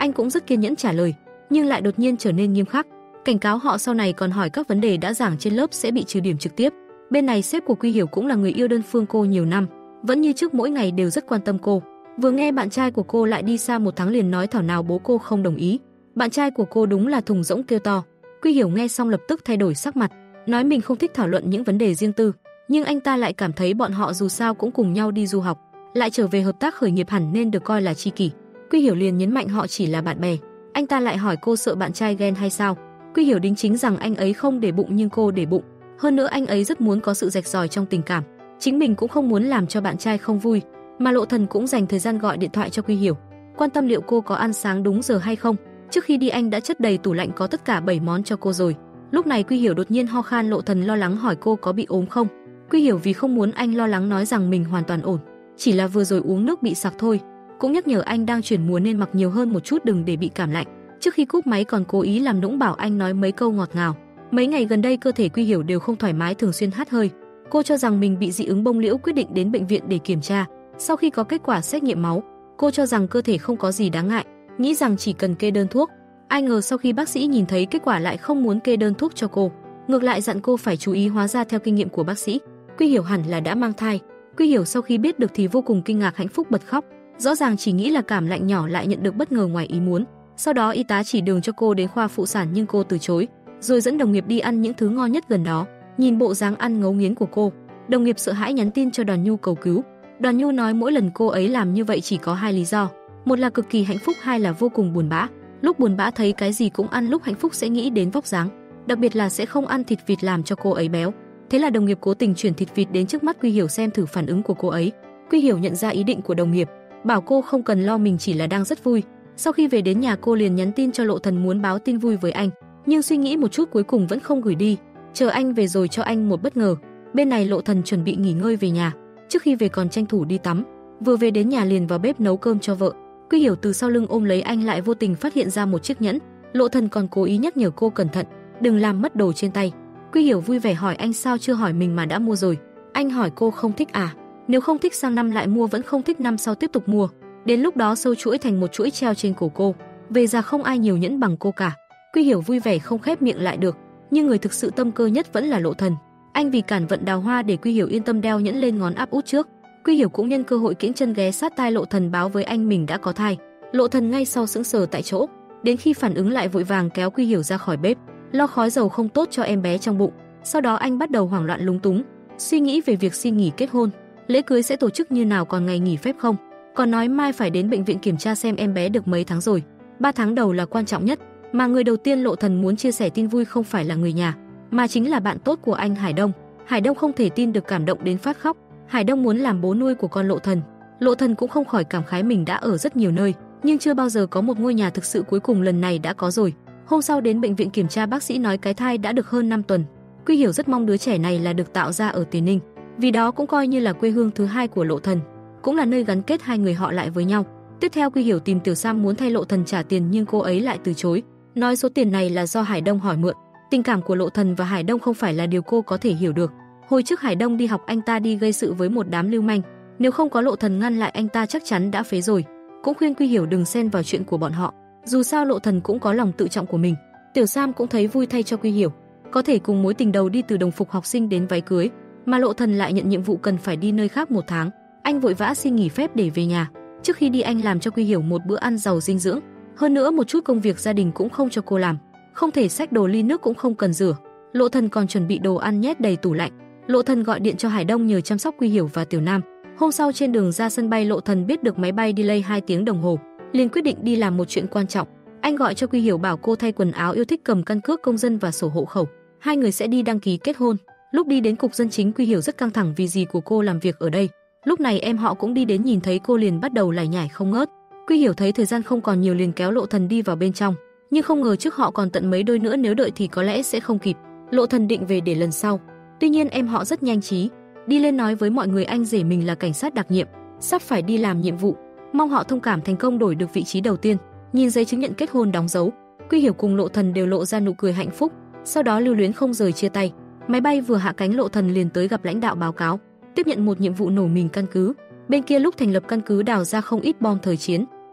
Anh cũng rất kiên nhẫn trả lời, nhưng lại đột nhiên trở nên nghiêm khắc, cảnh cáo họ sau này còn hỏi các vấn đề đã giảng trên lớp sẽ bị trừ điểm trực tiếp. Bên này sếp của Quy Hiểu cũng là người yêu đơn phương cô nhiều năm, vẫn như trước mỗi ngày đều rất quan tâm cô. Vừa nghe bạn trai của cô lại đi xa 1 tháng liền nói thảo nào bố cô không đồng ý. Bạn trai của cô đúng là thùng rỗng kêu to. Quy Hiểu nghe xong lập tức thay đổi sắc mặt, nói mình không thích thảo luận những vấn đề riêng tư, nhưng anh ta lại cảm thấy bọn họ dù sao cũng cùng nhau đi du học, lại trở về hợp tác khởi nghiệp hẳn nên được coi là tri kỷ. Quy Hiểu liền nhấn mạnh họ chỉ là bạn bè. Anh ta lại hỏi cô sợ bạn trai ghen hay sao. Quy Hiểu đính chính rằng anh ấy không để bụng nhưng cô để bụng. Hơn nữa anh ấy rất muốn có sự rạch ròi trong tình cảm. Chính mình cũng không muốn làm cho bạn trai không vui. Mà Lộ Thần cũng dành thời gian gọi điện thoại cho Quy Hiểu, quan tâm liệu cô có ăn sáng đúng giờ hay không. Trước khi đi anh đã chất đầy tủ lạnh có tất cả 7 món cho cô rồi. Lúc này Quy Hiểu đột nhiên ho khan, Lộ Thần lo lắng hỏi cô có bị ốm không. Quy Hiểu vì không muốn anh lo lắng nói rằng mình hoàn toàn ổn, chỉ là vừa rồi uống nước bị sặc thôi. Cũng nhắc nhở anh đang chuyển mùa nên mặc nhiều hơn một chút đừng để bị cảm lạnh. Trước khi cúp máy còn cố ý làm nũng bảo anh nói mấy câu ngọt ngào. Mấy ngày gần đây cơ thể Quy Hiểu đều không thoải mái, thường xuyên hắt hơi. Cô cho rằng mình bị dị ứng bông liễu, quyết định đến bệnh viện để kiểm tra. Sau khi có kết quả xét nghiệm máu, cô cho rằng cơ thể không có gì đáng ngại, nghĩ rằng chỉ cần kê đơn thuốc. Ai ngờ sau khi bác sĩ nhìn thấy kết quả lại không muốn kê đơn thuốc cho cô, ngược lại dặn cô phải chú ý, hóa ra theo kinh nghiệm của bác sĩ, Quy Hiểu hẳn là đã mang thai. Quy Hiểu sau khi biết được thì vô cùng kinh ngạc, hạnh phúc bật khóc. Rõ ràng chỉ nghĩ là cảm lạnh nhỏ lại nhận được bất ngờ ngoài ý muốn. Sau đó y tá chỉ đường cho cô đến khoa phụ sản nhưng cô từ chối, rồi dẫn đồng nghiệp đi ăn những thứ ngon nhất gần đó. Nhìn bộ dáng ăn ngấu nghiến của cô, đồng nghiệp sợ hãi nhắn tin cho Đoàn Nhu cầu cứu. Đoàn Nhu nói mỗi lần cô ấy làm như vậy chỉ có 2 lý do, một là cực kỳ hạnh phúc, 2 là vô cùng buồn bã. Lúc buồn bã thấy cái gì cũng ăn, lúc hạnh phúc sẽ nghĩ đến vóc dáng, đặc biệt là sẽ không ăn thịt vịt làm cho cô ấy béo. Thế là đồng nghiệp cố tình chuyển thịt vịt đến trước mắt Quy Hiểu xem thử phản ứng của cô ấy. Quy Hiểu nhận ra ý định của đồng nghiệp, bảo cô không cần lo, mình chỉ là đang rất vui. Sau khi về đến nhà cô liền nhắn tin cho Lộ Thần muốn báo tin vui với anh, nhưng suy nghĩ một chút cuối cùng vẫn không gửi đi, chờ anh về rồi cho anh một bất ngờ. Bên này Lộ Thần chuẩn bị nghỉ ngơi về nhà, trước khi về còn tranh thủ đi tắm, vừa về đến nhà liền vào bếp nấu cơm cho vợ. Quy Hiểu từ sau lưng ôm lấy anh lại vô tình phát hiện ra một chiếc nhẫn. Lộ Thần còn cố ý nhắc nhở cô cẩn thận, đừng làm mất đồ trên tay. Quy Hiểu vui vẻ hỏi anh sao chưa hỏi mình mà đã mua rồi. Anh hỏi cô không thích à? Nếu không thích sang năm lại mua, vẫn không thích năm sau tiếp tục mua. Đến lúc đó sâu chuỗi thành một chuỗi treo trên cổ cô, về già không ai nhiều nhẫn bằng cô cả. Quy Hiểu vui vẻ không khép miệng lại được, nhưng người thực sự tâm cơ nhất vẫn là Lộ Thần. Anh vì cản vận đào hoa để Quy Hiểu yên tâm đeo nhẫn lên ngón áp út trước. Quy Hiểu cũng nhân cơ hội kiễng chân ghé sát tai Lộ Thần báo với anh mình đã có thai. Lộ Thần ngay sau sững sờ tại chỗ, đến khi phản ứng lại vội vàng kéo Quy Hiểu ra khỏi bếp, lo khói dầu không tốt cho em bé trong bụng. Sau đó anh bắt đầu hoảng loạn lúng túng, suy nghĩ về việc xin nghỉ kết hôn, lễ cưới sẽ tổ chức như nào, còn ngày nghỉ phép không, còn nói mai phải đến bệnh viện kiểm tra xem em bé được mấy tháng rồi. 3 tháng đầu là quan trọng nhất, mà người đầu tiên Lộ Thần muốn chia sẻ tin vui không phải là người nhà, mà chính là bạn tốt của anh Hải Đông. Hải Đông không thể tin được, cảm động đến phát khóc. Hải Đông muốn làm bố nuôi của con Lộ Thần. Lộ Thần cũng không khỏi cảm khái mình đã ở rất nhiều nơi, nhưng chưa bao giờ có một ngôi nhà thực sự, cuối cùng lần này đã có rồi. Hôm sau đến bệnh viện kiểm tra, bác sĩ nói cái thai đã được hơn 5 tuần. Quy Hiểu rất mong đứa trẻ này là được tạo ra ở Tiền Ninh, vì đó cũng coi như là quê hương thứ hai của Lộ Thần, cũng là nơi gắn kết hai người họ lại với nhau. Tiếp theo Quy Hiểu tìm Tiểu Sam muốn thay Lộ Thần trả tiền, nhưng cô ấy lại từ chối, nói số tiền này là do Hải Đông hỏi mượn. Tình cảm của Lộ Thần và Hải Đông không phải là điều cô có thể hiểu được. Hồi trước Hải Đông đi học anh ta đi gây sự với một đám lưu manh, nếu không có Lộ Thần ngăn lại anh ta chắc chắn đã phế rồi. Cũng khuyên Quy Hiểu đừng xen vào chuyện của bọn họ, dù sao Lộ Thần cũng có lòng tự trọng của mình. Tiểu Sam cũng thấy vui thay cho Quy Hiểu, có thể cùng mối tình đầu đi từ đồng phục học sinh đến váy cưới, mà Lộ Thần lại nhận nhiệm vụ cần phải đi nơi khác 1 tháng. Anh vội vã xin nghỉ phép để về nhà. Trước khi đi anh làm cho Quy Hiểu một bữa ăn giàu dinh dưỡng, hơn nữa một chút công việc gia đình cũng không cho cô làm, không thể xách đồ, ly nước cũng không cần rửa. Lộ Thần còn chuẩn bị đồ ăn nhét đầy tủ lạnh. Lộ Thần gọi điện cho Hải Đông nhờ chăm sóc Quy Hiểu và Tiểu Nam. Hôm sau trên đường ra sân bay, Lộ Thần biết được máy bay delay 2 tiếng đồng hồ, liền quyết định đi làm một chuyện quan trọng. Anh gọi cho Quy Hiểu bảo cô thay quần áo yêu thích, cầm căn cước công dân và sổ hộ khẩu. Hai người sẽ đi đăng ký kết hôn. Lúc đi đến cục dân chính, Quy Hiểu rất căng thẳng vì dì của cô làm việc ở đây. Lúc này em họ cũng đi đến, nhìn thấy cô liền bắt đầu lải nhải không ngớt. Quy Hiểu thấy thời gian không còn nhiều liền kéo Lộ Thần đi vào bên trong, nhưng không ngờ trước họ còn tận mấy đôi nữa, nếu đợi thì có lẽ sẽ không kịp. Lộ Thần định về để lần sau. Tuy nhiên em họ rất nhanh trí, đi lên nói với mọi người anh rể mình là cảnh sát đặc nhiệm, sắp phải đi làm nhiệm vụ, mong họ thông cảm, thành công đổi được vị trí đầu tiên. Nhìn giấy chứng nhận kết hôn đóng dấu, Quy Hiểu cùng Lộ Thần đều lộ ra nụ cười hạnh phúc, sau đó lưu luyến không rời chia tay. Máy bay vừa hạ cánh, Lộ Thần liền tới gặp lãnh đạo báo cáo, tiếp nhận một nhiệm vụ nổ mìn căn cứ. Bên kia lúc thành lập căn cứ đào ra không ít bom thời chiến,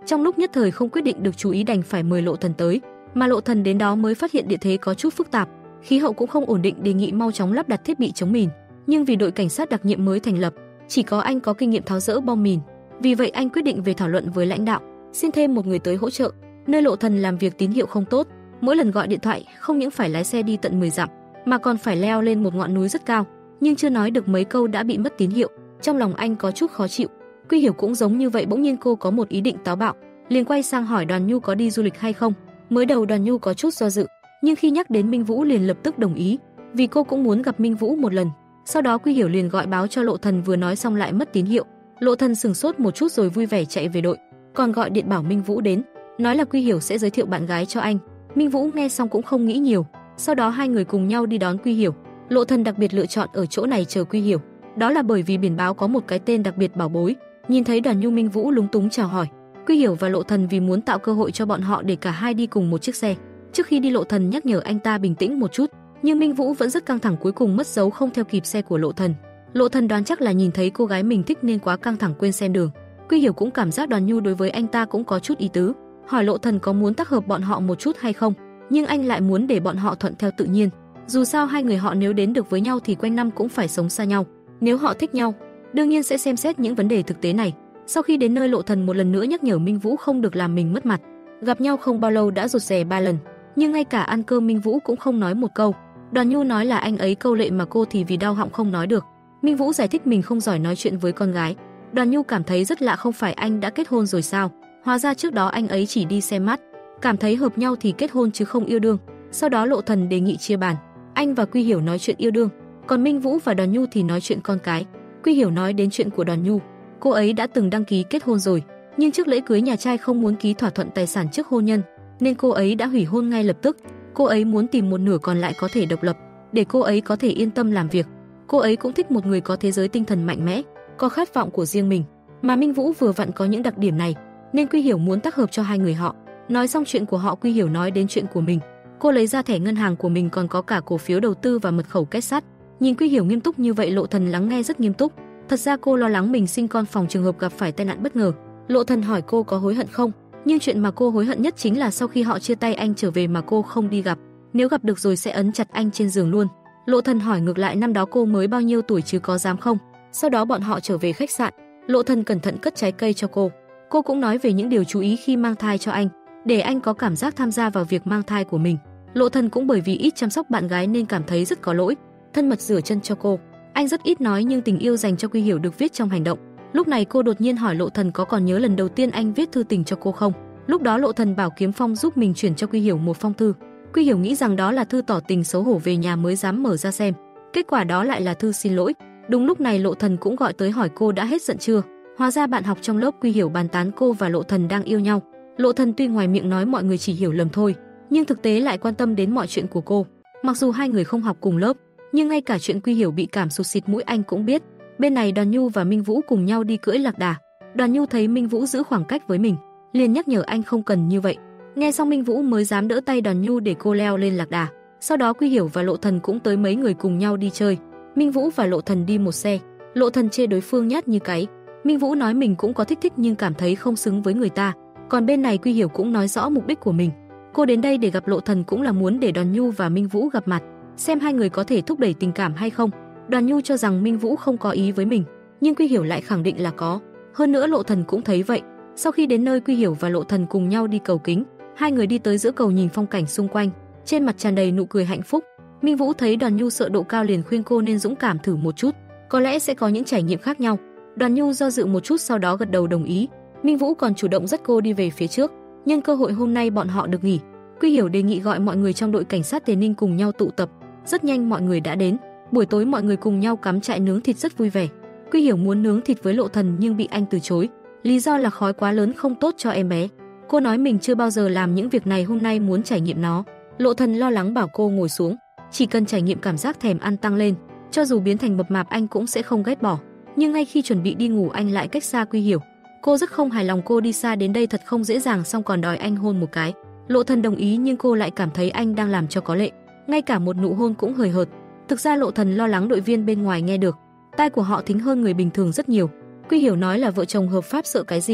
Trong lúc nhất thời không quyết định được chú ý đành phải mời Lộ Thần tới, mà Lộ Thần đến đó mới phát hiện địa thế có chút phức tạp, khí hậu cũng không ổn định, đề nghị mau chóng lắp đặt thiết bị chống mìn. Nhưng vì đội cảnh sát đặc nhiệm mới thành lập, chỉ có anh có kinh nghiệm tháo dỡ bom mìn. Vì vậy anh quyết định về thảo luận với lãnh đạo, xin thêm một người tới hỗ trợ. Nơi Lộ Thần làm việc tín hiệu không tốt, mỗi lần gọi điện thoại không những phải lái xe đi tận 10 dặm, mà còn phải leo lên một ngọn núi rất cao, nhưng chưa nói được mấy câu đã bị mất tín hiệu. Trong lòng anh có chút khó chịu. Quy Hiểu cũng giống như vậy, bỗng nhiên cô có một ý định táo bạo, liền quay sang hỏi Đoàn Nhu có đi du lịch hay không. Mới đầu Đoàn Nhu có chút do dự, nhưng khi nhắc đến Minh Vũ liền lập tức đồng ý, vì cô cũng muốn gặp Minh Vũ một lần. Sau đó Quy Hiểu liền gọi báo cho Lộ Thần, vừa nói xong lại mất tín hiệu. Lộ Thần sừng sốt một chút rồi vui vẻ chạy về đội, còn gọi điện bảo Minh Vũ đến, nói là Quy Hiểu sẽ giới thiệu bạn gái cho anh. Minh Vũ nghe xong cũng không nghĩ nhiều, sau đó hai người cùng nhau đi đón Quy Hiểu. Lộ Thần đặc biệt lựa chọn ở chỗ này chờ Quy Hiểu, đó là bởi vì biển báo có một cái tên đặc biệt Bảo Bối. Nhìn thấy Đoàn Nhu, Minh Vũ lúng túng chào hỏi. Quy Hiểu và Lộ Thần vì muốn tạo cơ hội cho bọn họ để cả hai đi cùng một chiếc xe. Trước khi đi Lộ Thần nhắc nhở anh ta bình tĩnh một chút, nhưng Minh Vũ vẫn rất căng thẳng, cuối cùng mất dấu không theo kịp xe của Lộ Thần. Lộ Thần đoán chắc là nhìn thấy cô gái mình thích nên quá căng thẳng quên xem đường. Quy Hiểu cũng cảm giác Đoàn Nhu đối với anh ta cũng có chút ý tứ, hỏi Lộ Thần có muốn tác hợp bọn họ một chút hay không, nhưng anh lại muốn để bọn họ thuận theo tự nhiên. Dù sao hai người họ nếu đến được với nhau thì quanh năm cũng phải sống xa nhau. Nếu họ thích nhau, đương nhiên sẽ xem xét những vấn đề thực tế này. Sau khi đến nơi, Lộ Thần một lần nữa nhắc nhở Minh Vũ không được làm mình mất mặt. Gặp nhau không bao lâu đã rụt rè 3 lần, nhưng ngay cả ăn cơm Minh Vũ cũng không nói một câu. Đoàn Nhu nói là anh ấy câu lệ mà cô thì vì đau họng không nói được. Minh Vũ giải thích mình không giỏi nói chuyện với con gái. Đoàn Nhu cảm thấy rất lạ, không phải anh đã kết hôn rồi sao? Hóa ra trước đó anh ấy chỉ đi xem mắt, cảm thấy hợp nhau thì kết hôn chứ không yêu đương. Sau đó Lộ Thần đề nghị chia bàn, anh và Quy Hiểu nói chuyện yêu đương, còn Minh Vũ và Đoàn Nhu thì nói chuyện con cái. Quy Hiểu nói đến chuyện của Đoàn Nhu, cô ấy đã từng đăng ký kết hôn rồi, nhưng trước lễ cưới nhà trai không muốn ký thỏa thuận tài sản trước hôn nhân, nên cô ấy đã hủy hôn ngay lập tức. Cô ấy muốn tìm một nửa còn lại có thể độc lập, để cô ấy có thể yên tâm làm việc. Cô ấy cũng thích một người có thế giới tinh thần mạnh mẽ, có khát vọng của riêng mình, mà Minh Vũ vừa vặn có những đặc điểm này, nên Quy Hiểu muốn tác hợp cho hai người họ. Nói xong chuyện của họ, Quy Hiểu nói đến chuyện của mình. Cô lấy ra thẻ ngân hàng của mình, còn có cả cổ phiếu đầu tư và mật khẩu kết sắt. Nhìn Quy Hiểu nghiêm túc như vậy, Lộ Thần lắng nghe rất nghiêm túc. Thật ra cô lo lắng mình sinh con phòng trường hợp gặp phải tai nạn bất ngờ. Lộ Thần hỏi cô có hối hận không, nhưng chuyện mà cô hối hận nhất chính là sau khi họ chia tay anh trở về mà cô không đi gặp. Nếu gặp được rồi sẽ ấn chặt anh trên giường luôn. Lộ Thần hỏi ngược lại năm đó cô mới bao nhiêu tuổi chứ có dám không. Sau đó bọn họ trở về khách sạn, Lộ Thần cẩn thận cất trái cây cho cô. Cô cũng nói về những điều chú ý khi mang thai cho anh, để anh có cảm giác tham gia vào việc mang thai của mình. Lộ Thần cũng bởi vì ít chăm sóc bạn gái nên cảm thấy rất có lỗi, thân mật rửa chân cho cô. Anh rất ít nói nhưng tình yêu dành cho Quy Hiểu được viết trong hành động. Lúc này cô đột nhiên hỏi Lộ Thần có còn nhớ lần đầu tiên anh viết thư tình cho cô không. Lúc đó Lộ Thần bảo Kiếm Phong giúp mình chuyển cho Quy Hiểu một phong thư. Quy Hiểu nghĩ rằng đó là thư tỏ tình, xấu hổ về nhà mới dám mở ra xem, kết quả đó lại là thư xin lỗi. Đúng lúc này Lộ Thần cũng gọi tới hỏi cô đã hết giận chưa. Hóa ra bạn học trong lớp Quy Hiểu bàn tán cô và Lộ Thần đang yêu nhau. Lộ Thần tuy ngoài miệng nói mọi người chỉ hiểu lầm thôi, nhưng thực tế lại quan tâm đến mọi chuyện của cô. Mặc dù hai người không học cùng lớp, nhưng ngay cả chuyện Quy Hiểu bị cảm sụt xịt mũi anh cũng biết. Bên này Đoàn Nhu và Minh Vũ cùng nhau đi cưỡi lạc đà. Đoàn Nhu thấy Minh Vũ giữ khoảng cách với mình, liền nhắc nhở anh không cần như vậy. Nghe xong Minh Vũ mới dám đỡ tay Đoàn Nhu để cô leo lên lạc đà. Sau đó Quy Hiểu và Lộ Thần cũng tới, mấy người cùng nhau đi chơi. Minh Vũ và Lộ Thần đi một xe. Lộ Thần chê đối phương nhát như cái. Minh Vũ nói mình cũng có thích nhưng cảm thấy không xứng với người ta. Còn bên này Quy Hiểu cũng nói rõ mục đích của mình. Cô đến đây để gặp Lộ Thần cũng là muốn để Đoàn Nhu và Minh Vũ gặp mặt, xem hai người có thể thúc đẩy tình cảm hay không. Đoàn Nhu cho rằng Minh Vũ không có ý với mình, nhưng Quy Hiểu lại khẳng định là có. Hơn nữa Lộ Thần cũng thấy vậy. Sau khi đến nơi, Quy Hiểu và Lộ Thần cùng nhau đi cầu kính. Hai người đi tới giữa cầu nhìn phong cảnh xung quanh, trên mặt tràn đầy nụ cười hạnh phúc. Minh Vũ thấy Đoàn Nhu sợ độ cao liền khuyên cô nên dũng cảm thử một chút, có lẽ sẽ có những trải nghiệm khác nhau. Đoàn Nhu do dự một chút sau đó gật đầu đồng ý. Minh Vũ còn chủ động dắt cô đi về phía trước. Nhân cơ hội hôm nay bọn họ được nghỉ, Quy Hiểu đề nghị gọi mọi người trong đội cảnh sát Tề Ninh cùng nhau tụ tập. Rất nhanh mọi người đã đến. Buổi tối mọi người cùng nhau cắm trại nướng thịt rất vui vẻ. Quy Hiểu muốn nướng thịt với Lộ Thần nhưng bị anh từ chối, lý do là khói quá lớn không tốt cho em bé. Cô nói mình chưa bao giờ làm những việc này, hôm nay muốn trải nghiệm nó. Lộ Thần lo lắng bảo cô ngồi xuống, chỉ cần trải nghiệm cảm giác thèm ăn tăng lên, cho dù biến thành mập mạp anh cũng sẽ không ghét bỏ. Nhưng ngay khi chuẩn bị đi ngủ anh lại cách xa Quy Hiểu. Cô rất không hài lòng, cô đi xa đến đây thật không dễ dàng, xong còn đòi anh hôn một cái. Lộ Thần đồng ý nhưng cô lại cảm thấy anh đang làm cho có lệ, ngay cả một nụ hôn cũng hời hợt. Thực ra Lộ Thần lo lắng đội viên bên ngoài nghe được, tai của họ thính hơn người bình thường rất nhiều. Quy Hiểu nói là vợ chồng hợp pháp sợ cái gì,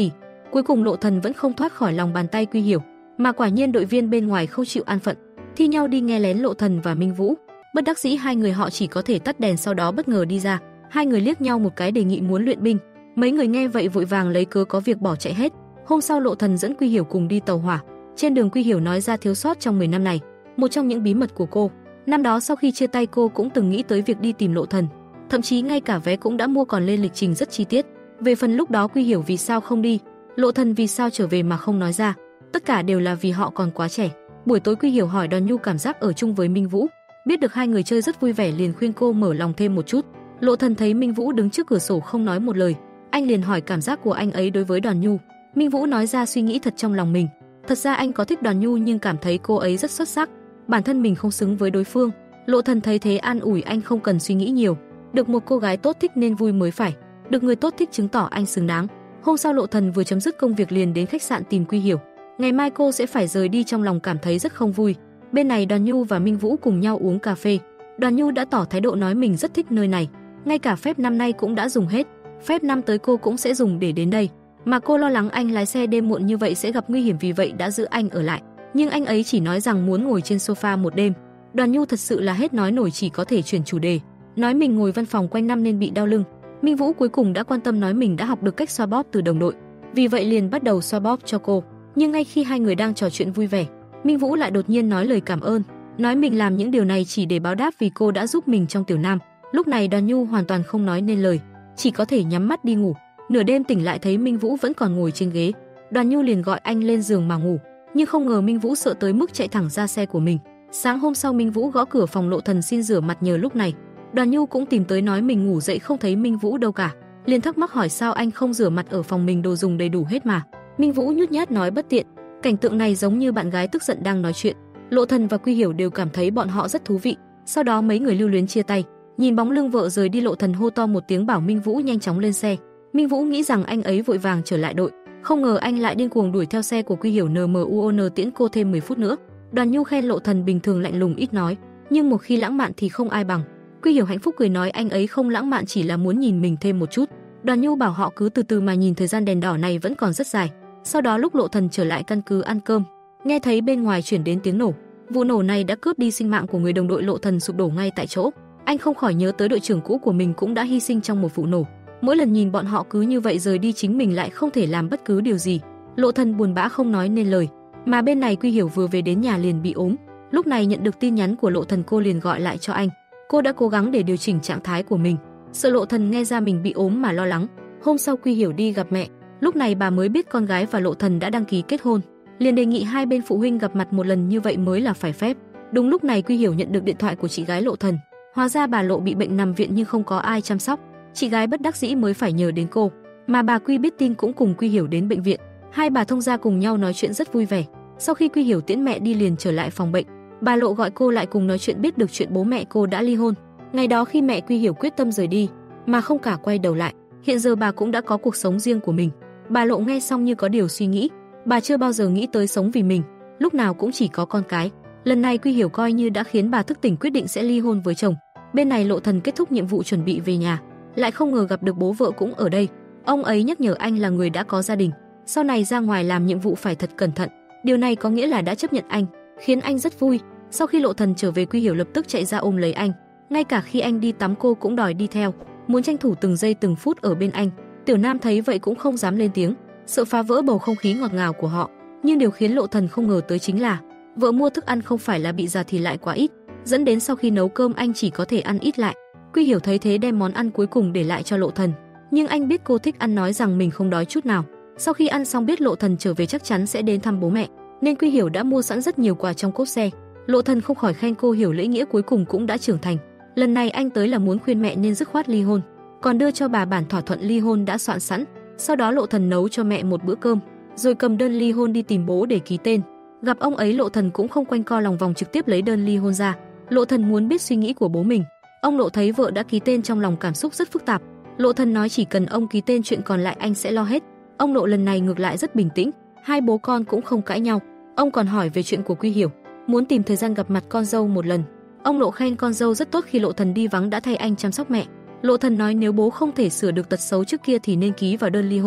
Cuối cùng Lộ Thần vẫn không thoát khỏi lòng bàn tay Quy Hiểu, mà quả nhiên đội viên bên ngoài không chịu an phận, thi nhau đi nghe lén Lộ Thần và Minh Vũ. Bất đắc dĩ hai người họ chỉ có thể tắt đèn, sau đó bất ngờ đi ra. Hai người liếc nhau một cái đề nghị muốn luyện binh. Mấy người nghe vậy vội vàng lấy cớ có việc bỏ chạy hết. Hôm sau Lộ Thần dẫn Quy Hiểu cùng đi tàu hỏa. Trên đường Quy Hiểu nói ra thiếu sót trong 10 năm này, một trong những bí mật của cô. Năm đó sau khi chia tay cô cũng từng nghĩ tới việc đi tìm Lộ Thần, thậm chí ngay cả vé cũng đã mua, còn lên lịch trình rất chi tiết. Về phần lúc đó Quy Hiểu vì sao không đi, Lộ Thần vì sao trở về mà không nói ra, tất cả đều là vì họ còn quá trẻ. Buổi tối Quy Hiểu hỏi Đoàn Nhu cảm giác ở chung với Minh Vũ, biết được hai người chơi rất vui vẻ liền khuyên cô mở lòng thêm một chút. Lộ Thần thấy Minh Vũ đứng trước cửa sổ không nói một lời, anh liền hỏi cảm giác của anh ấy đối với Đoàn Nhu. Minh Vũ nói ra suy nghĩ thật trong lòng mình. Thật ra anh có thích Đoàn Nhu nhưng cảm thấy cô ấy rất xuất sắc, bản thân mình không xứng với đối phương. Lộ Thần thấy thế an ủi anh không cần suy nghĩ nhiều, được một cô gái tốt thích nên vui mới phải, được người tốt thích chứng tỏ anh xứng đáng. Hôm sau Lộ Thần vừa chấm dứt công việc liền đến khách sạn tìm Quy Hiểu. Ngày mai cô sẽ phải rời đi, trong lòng cảm thấy rất không vui. Bên này Đoàn Nhu và Minh Vũ cùng nhau uống cà phê. Đoàn Nhu đã tỏ thái độ nói mình rất thích nơi này, ngay cả phép năm nay cũng đã dùng hết, phép năm tới cô cũng sẽ dùng để đến đây. Mà cô lo lắng anh lái xe đêm muộn như vậy sẽ gặp nguy hiểm, vì vậy đã giữ anh ở lại. Nhưng anh ấy chỉ nói rằng muốn ngồi trên sofa một đêm. Đoàn Nhu thật sự là hết nói nổi, chỉ có thể chuyển chủ đề, nói mình ngồi văn phòng quanh năm nên bị đau lưng. Minh Vũ cuối cùng đã quan tâm nói mình đã học được cách xoa bóp từ đồng đội, vì vậy liền bắt đầu xoa bóp cho cô. Nhưng ngay khi hai người đang trò chuyện vui vẻ, Minh Vũ lại đột nhiên nói lời cảm ơn, nói mình làm những điều này chỉ để báo đáp vì cô đã giúp mình trong Tiểu Nam. Lúc này Đoàn Nhu hoàn toàn không nói nên lời, chỉ có thể nhắm mắt đi ngủ. Nửa đêm tỉnh lại thấy Minh Vũ vẫn còn ngồi trên ghế, Đoàn Nhu liền gọi anh lên giường mà ngủ, nhưng không ngờ Minh Vũ sợ tới mức chạy thẳng ra xe của mình. Sáng hôm sau Minh Vũ gõ cửa phòng Lộ Thần xin rửa mặt nhờ. Lúc này Đoàn Nhu cũng tìm tới nói mình ngủ dậy không thấy Minh Vũ đâu cả, liền thắc mắc hỏi sao anh không rửa mặt, ở phòng mình đồ dùng đầy đủ hết mà. Minh Vũ nhút nhát nói bất tiện. Cảnh tượng này giống như bạn gái tức giận đang nói chuyện. Lộ Thần và Quy Hiểu đều cảm thấy bọn họ rất thú vị. Sau đó mấy người lưu luyến chia tay. Nhìn bóng lưng vợ rời đi, Lộ Thần hô to một tiếng bảo Minh Vũ nhanh chóng lên xe. Minh Vũ nghĩ rằng anh ấy vội vàng trở lại đội, không ngờ anh lại điên cuồng đuổi theo xe của Quy Hiểu NMUON tiễn cô thêm 10 phút nữa. Đoàn Nhu khen Lộ Thần bình thường lạnh lùng ít nói, nhưng một khi lãng mạn thì không ai bằng. Quy Hiểu hạnh phúc cười nói anh ấy không lãng mạn, chỉ là muốn nhìn mình thêm một chút. Đoàn Nhu bảo họ cứ từ từ mà nhìn, thời gian đèn đỏ này vẫn còn rất dài. Sau đó lúc Lộ Thần trở lại căn cứ ăn cơm, nghe thấy bên ngoài chuyển đến tiếng nổ. Vụ nổ này đã cướp đi sinh mạng của người đồng đội, Lộ Thần sụp đổ ngay tại chỗ. Anh không khỏi nhớ tới đội trưởng cũ của mình cũng đã hy sinh trong một vụ nổ. Mỗi lần nhìn bọn họ cứ như vậy rời đi, chính mình lại không thể làm bất cứ điều gì. Lộ Thần buồn bã không nói nên lời. Mà bên này Quy Hiểu vừa về đến nhà liền bị ốm. Lúc này nhận được tin nhắn của Lộ Thần, cô liền gọi lại cho anh. Cô đã cố gắng để điều chỉnh trạng thái của mình, sợ Lộ Thần nghe ra mình bị ốm mà lo lắng. Hôm sau Quy Hiểu đi gặp mẹ, lúc này bà mới biết con gái và Lộ Thần đã đăng ký kết hôn, liền đề nghị hai bên phụ huynh gặp mặt một lần, như vậy mới là phải phép. Đúng lúc này Quy Hiểu nhận được điện thoại của chị gái Lộ Thần. Hóa ra bà Lộ bị bệnh nằm viện nhưng không có ai chăm sóc, chị gái bất đắc dĩ mới phải nhờ đến cô. Mà bà Quy biết tin cũng cùng Quy Hiểu đến bệnh viện, hai bà thông gia cùng nhau nói chuyện rất vui vẻ. Sau khi Quy Hiểu tiễn mẹ đi liền trở lại phòng bệnh, bà Lộ gọi cô lại cùng nói chuyện, biết được chuyện bố mẹ cô đã ly hôn. Ngày đó khi mẹ Quy Hiểu quyết tâm rời đi mà không cả quay đầu lại, hiện giờ bà cũng đã có cuộc sống riêng của mình. Bà Lộ nghe xong như có điều suy nghĩ, bà chưa bao giờ nghĩ tới sống vì mình, lúc nào cũng chỉ có con cái. Lần này Quy Hiểu coi như đã khiến bà thức tỉnh, quyết định sẽ ly hôn với chồng. Bên này Lộ Thần kết thúc nhiệm vụ chuẩn bị về nhà, lại không ngờ gặp được bố vợ cũng ở đây. Ông ấy nhắc nhở anh là người đã có gia đình, sau này ra ngoài làm nhiệm vụ phải thật cẩn thận. Điều này có nghĩa là đã chấp nhận anh, khiến anh rất vui. Sau khi Lộ Thần trở về, Quy Hiểu lập tức chạy ra ôm lấy anh, ngay cả khi anh đi tắm cô cũng đòi đi theo, muốn tranh thủ từng giây từng phút ở bên anh. Tiểu Nam thấy vậy cũng không dám lên tiếng, sợ phá vỡ bầu không khí ngọt ngào của họ. Nhưng điều khiến Lộ Thần không ngờ tới chính là vợ mua thức ăn không phải là bị già thì lại quá ít, dẫn đến sau khi nấu cơm anh chỉ có thể ăn ít lại. Quy Hiểu thấy thế đem món ăn cuối cùng để lại cho Lộ Thần, nhưng anh biết cô thích ăn, nói rằng mình không đói chút nào. Sau khi ăn xong biết Lộ Thần trở về chắc chắn sẽ đến thăm bố mẹ, nên Quy Hiểu đã mua sẵn rất nhiều quà trong cốp xe. Lộ Thần không khỏi khen cô hiểu lễ nghĩa, cuối cùng cũng đã trưởng thành. Lần này anh tới là muốn khuyên mẹ nên dứt khoát ly hôn, còn đưa cho bà bản thỏa thuận ly hôn đã soạn sẵn. Sau đó Lộ Thần nấu cho mẹ một bữa cơm, rồi cầm đơn ly hôn đi tìm bố để ký tên. Gặp ông ấy Lộ Thần cũng không quanh co lòng vòng, trực tiếp lấy đơn ly hôn ra. Lộ Thần muốn biết suy nghĩ của bố mình. Ông Lộ thấy vợ đã ký tên trong lòng cảm xúc rất phức tạp. Lộ Thần nói chỉ cần ông ký tên, chuyện còn lại anh sẽ lo hết. Ông Lộ lần này ngược lại rất bình tĩnh, hai bố con cũng không cãi nhau. Ông còn hỏi về chuyện của Quy Hiểu, muốn tìm thời gian gặp mặt con dâu một lần. Ông Lộ khen con dâu rất tốt, khi Lộ Thần đi vắng đã thay anh chăm sóc mẹ. Lộ Thần nói nếu bố không thể sửa được tật xấu trước kia thì nên ký vào đơn ly hôn.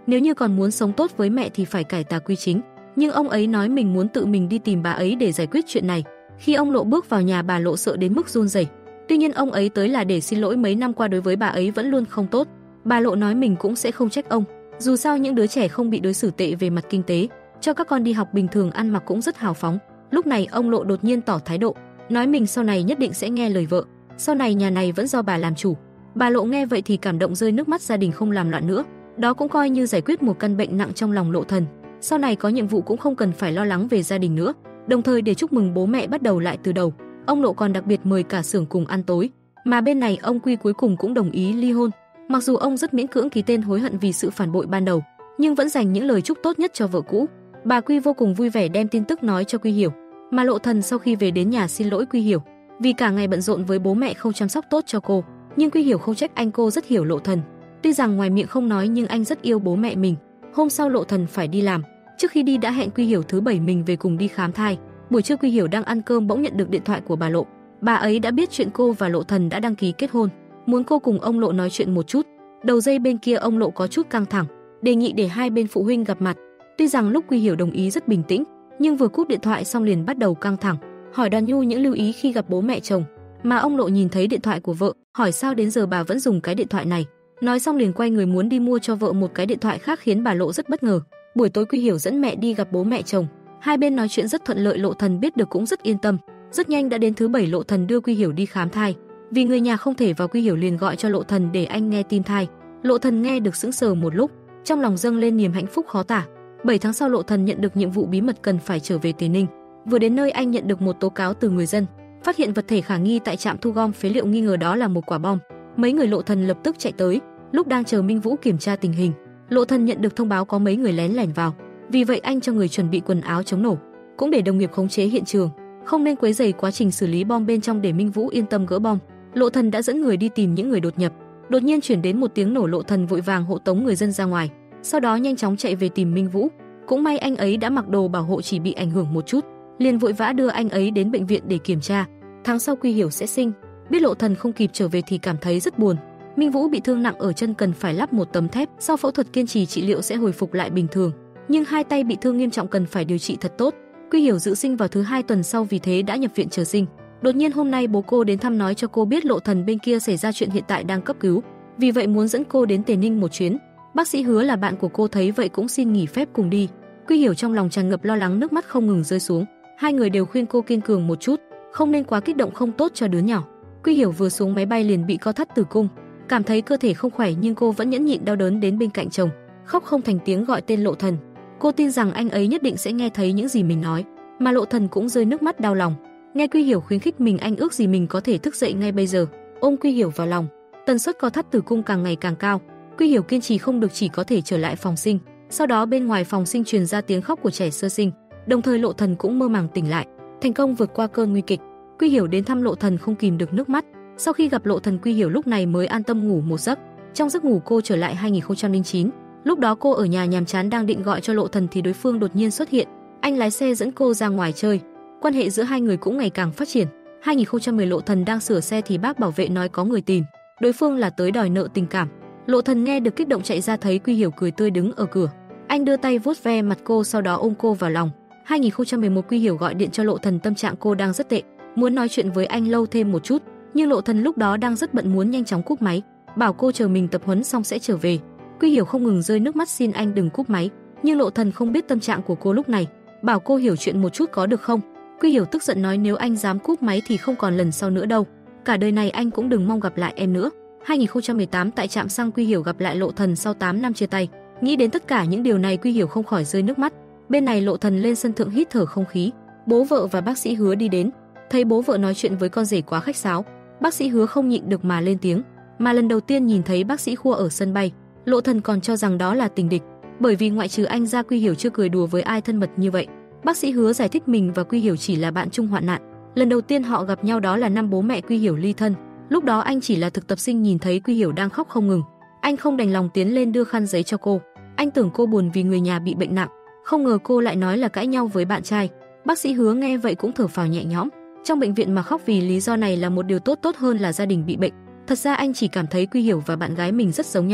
Nếu như còn muốn sống tốt với mẹ thì phải cải tà quy chính. Nhưng ông ấy nói mình muốn tự mình đi tìm bà ấy để giải quyết chuyện này. Khi ông Lộ bước vào nhà, bà Lộ sợ đến mức run rẩy. Tuy nhiên ông ấy tới là để xin lỗi mấy năm qua đối với bà ấy vẫn luôn không tốt. Bà Lộ nói mình cũng sẽ không trách ông. Dù sao những đứa trẻ không bị đối xử tệ về mặt kinh tế, cho các con đi học bình thường, ăn mặc cũng rất hào phóng. Lúc này ông Lộ đột nhiên tỏ thái độ, nói mình sau này nhất định sẽ nghe lời vợ, sau này nhà này vẫn do bà làm chủ. Bà Lộ nghe vậy thì cảm động rơi nước mắt, gia đình không làm loạn nữa. Đó cũng coi như giải quyết một căn bệnh nặng trong lòng Lộ Thần. Sau này có nhiệm vụ cũng không cần phải lo lắng về gia đình nữa. Đồng thời để chúc mừng bố mẹ bắt đầu lại từ đầu, ông Lộ còn đặc biệt mời cả xưởng cùng ăn tối. Mà bên này ông Quy cuối cùng cũng đồng ý ly hôn. Mặc dù ông rất miễn cưỡng ký tên hối hận vì sự phản bội ban đầu, nhưng vẫn dành những lời chúc tốt nhất cho vợ cũ. Bà Quy vô cùng vui vẻ đem tin tức nói cho Quy hiểu. Mà Lộ Thần sau khi về đến nhà xin lỗi Quy hiểu, vì cả ngày bận rộn với bố mẹ không chăm sóc tốt cho cô. Nhưng Quy hiểu không trách anh, cô rất hiểu Lộ Thần. Tuy rằng ngoài miệng không nói nhưng anh rất yêu bố mẹ mình. Hôm sau Lộ Thần phải đi làm, trước khi đi đã hẹn Quy hiểu thứ Bảy mình về cùng đi khám thai. Buổi trưa Quy hiểu đang ăn cơm bỗng nhận được điện thoại của bà Lộ. Bà ấy đã biết chuyện cô và Lộ Thần đã đăng ký kết hôn, muốn cô cùng ông Lộ nói chuyện một chút. Đầu dây bên kia ông Lộ có chút căng thẳng, đề nghị để hai bên phụ huynh gặp mặt. Tuy rằng lúc Quy hiểu đồng ý rất bình tĩnh, nhưng vừa cúp điện thoại xong liền bắt đầu căng thẳng, hỏi Đoàn Nhu những lưu ý khi gặp bố mẹ chồng. Mà ông Lộ nhìn thấy điện thoại của vợ, hỏi sao đến giờ bà vẫn dùng cái điện thoại này. Nói xong liền quay người muốn đi mua cho vợ một cái điện thoại khác, khiến bà Lộ rất bất ngờ. Buổi tối Quy hiểu dẫn mẹ đi gặp bố mẹ chồng, hai bên nói chuyện rất thuận lợi, Lộ Thần biết được cũng rất yên tâm. Rất nhanh đã đến thứ Bảy, Lộ Thần đưa Quy hiểu đi khám thai. Vì người nhà không thể vào, Quy hiểu liền gọi cho Lộ Thần để anh nghe tim thai. Lộ Thần nghe được sững sờ một lúc, trong lòng dâng lên niềm hạnh phúc khó tả. 7 tháng sau Lộ Thần nhận được nhiệm vụ bí mật cần phải trở về Tề Ninh. Vừa đến nơi anh nhận được một tố cáo từ người dân, phát hiện vật thể khả nghi tại trạm thu gom phế liệu, nghi ngờ đó là một quả bom. Mấy người Lộ Thần lập tức chạy tới. Lúc đang chờ Minh Vũ kiểm tra tình hình, Lộ Thần nhận được thông báo có mấy người lén lẻn vào. Vì vậy anh cho người chuẩn bị quần áo chống nổ, cũng để đồng nghiệp khống chế hiện trường, không nên quấy rầy quá trình xử lý bom bên trong để Minh Vũ yên tâm gỡ bom. Lộ Thần đã dẫn người đi tìm những người đột nhập. Đột nhiên chuyển đến một tiếng nổ, Lộ Thần vội vàng hộ tống người dân ra ngoài, sau đó nhanh chóng chạy về tìm Minh Vũ. Cũng may anh ấy đã mặc đồ bảo hộ, chỉ bị ảnh hưởng một chút, liền vội vã đưa anh ấy đến bệnh viện để kiểm tra. Tháng sau Quy hiểu sẽ sinh, biết Lộ Thần không kịp trở về thì cảm thấy rất buồn. Minh Vũ bị thương nặng ở chân, cần phải lắp một tấm thép, sau phẫu thuật kiên trì trị liệu sẽ hồi phục lại bình thường. Nhưng hai tay bị thương nghiêm trọng, cần phải điều trị thật tốt. Quy hiểu dự sinh vào thứ 2 tuần sau, vì thế đã nhập viện chờ sinh. Đột nhiên hôm nay bố cô đến thăm, nói cho cô biết Lộ Thần bên kia xảy ra chuyện, hiện tại đang cấp cứu, vì vậy muốn dẫn cô đến Tề Ninh một chuyến. Bác sĩ Hứa là bạn của cô thấy vậy cũng xin nghỉ phép cùng đi. Quy hiểu trong lòng tràn ngập lo lắng, nước mắt không ngừng rơi xuống. Hai người đều khuyên cô kiên cường một chút, không nên quá kích động, không tốt cho đứa nhỏ. Quy hiểu vừa xuống máy bay liền bị co thắt tử cung, cảm thấy cơ thể không khỏe nhưng cô vẫn nhẫn nhịn đau đớn đến bên cạnh chồng, khóc không thành tiếng gọi tên Lộ Thần. Cô tin rằng anh ấy nhất định sẽ nghe thấy những gì mình nói, mà Lộ Thần cũng rơi nước mắt đau lòng. Nghe Quy hiểu khuyến khích mình, anh ước gì mình có thể thức dậy ngay bây giờ, ôm Quy hiểu vào lòng. Tần suất co thắt tử cung càng ngày càng cao, Quy hiểu kiên trì không được, chỉ có thể trở lại phòng sinh. Sau đó bên ngoài phòng sinh truyền ra tiếng khóc của trẻ sơ sinh, đồng thời Lộ Thần cũng mơ màng tỉnh lại, thành công vượt qua cơn nguy kịch. Quy hiểu đến thăm Lộ Thần không kìm được nước mắt. Sau khi gặp Lộ Thần, Quy hiểu lúc này mới an tâm ngủ một giấc. Trong giấc ngủ cô trở lại 2009. Lúc đó cô ở nhà nhàm chán đang định gọi cho Lộ Thần thì đối phương đột nhiên xuất hiện. Anh lái xe dẫn cô ra ngoài chơi. Quan hệ giữa hai người cũng ngày càng phát triển. 2010 Lộ Thần đang sửa xe thì bác bảo vệ nói có người tìm. Đối phương là tới đòi nợ tình cảm. Lộ Thần nghe được kích động chạy ra, thấy Quy hiểu cười tươi đứng ở cửa. Anh đưa tay vuốt ve mặt cô, sau đó ôm cô vào lòng. 2011 Quy hiểu gọi điện cho Lộ Thần, tâm trạng cô đang rất tệ, muốn nói chuyện với anh lâu thêm một chút. Nhưng Lộ Thần lúc đó đang rất bận, muốn nhanh chóng cúp máy, bảo cô chờ mình tập huấn xong sẽ trở về. Quy hiểu không ngừng rơi nước mắt xin anh đừng cúp máy, nhưng Lộ Thần không biết tâm trạng của cô lúc này, bảo cô hiểu chuyện một chút có được không. Quy hiểu tức giận nói nếu anh dám cúp máy thì không còn lần sau nữa đâu, cả đời này anh cũng đừng mong gặp lại em nữa. 2018 tại trạm xăng Quy hiểu gặp lại Lộ Thần sau 8 năm chia tay. Nghĩ đến tất cả những điều này, Quy hiểu không khỏi rơi nước mắt. Bên này Lộ Thần lên sân thượng hít thở không khí. Bố vợ và bác sĩ Hứa đi đến, thấy bố vợ nói chuyện với con rể quá khách sáo, bác sĩ Hứa không nhịn được mà lên tiếng. Mà lần đầu tiên nhìn thấy bác sĩ Khua ở sân bay, Lộ Thần còn cho rằng đó là tình địch, bởi vì ngoại trừ anh ra Quy hiểu chưa cười đùa với ai thân mật như vậy. Bác sĩ Hứa giải thích mình và Quy hiểu chỉ là bạn chung hoạn nạn. Lần đầu tiên họ gặp nhau đó là năm bố mẹ Quy hiểu ly thân. Lúc đó anh chỉ là thực tập sinh, nhìn thấy Quy hiểu đang khóc không ngừng, anh không đành lòng tiến lên đưa khăn giấy cho cô. Anh tưởng cô buồn vì người nhà bị bệnh nặng, không ngờ cô lại nói là cãi nhau với bạn trai. Bác sĩ Hứa nghe vậy cũng thở phào nhẹ nhõm. Trong bệnh viện mà khóc vì lý do này là một điều tốt hơn là gia đình bị bệnh. Thật ra anh chỉ cảm thấy Quy hiểu và bạn gái mình rất giống nhau.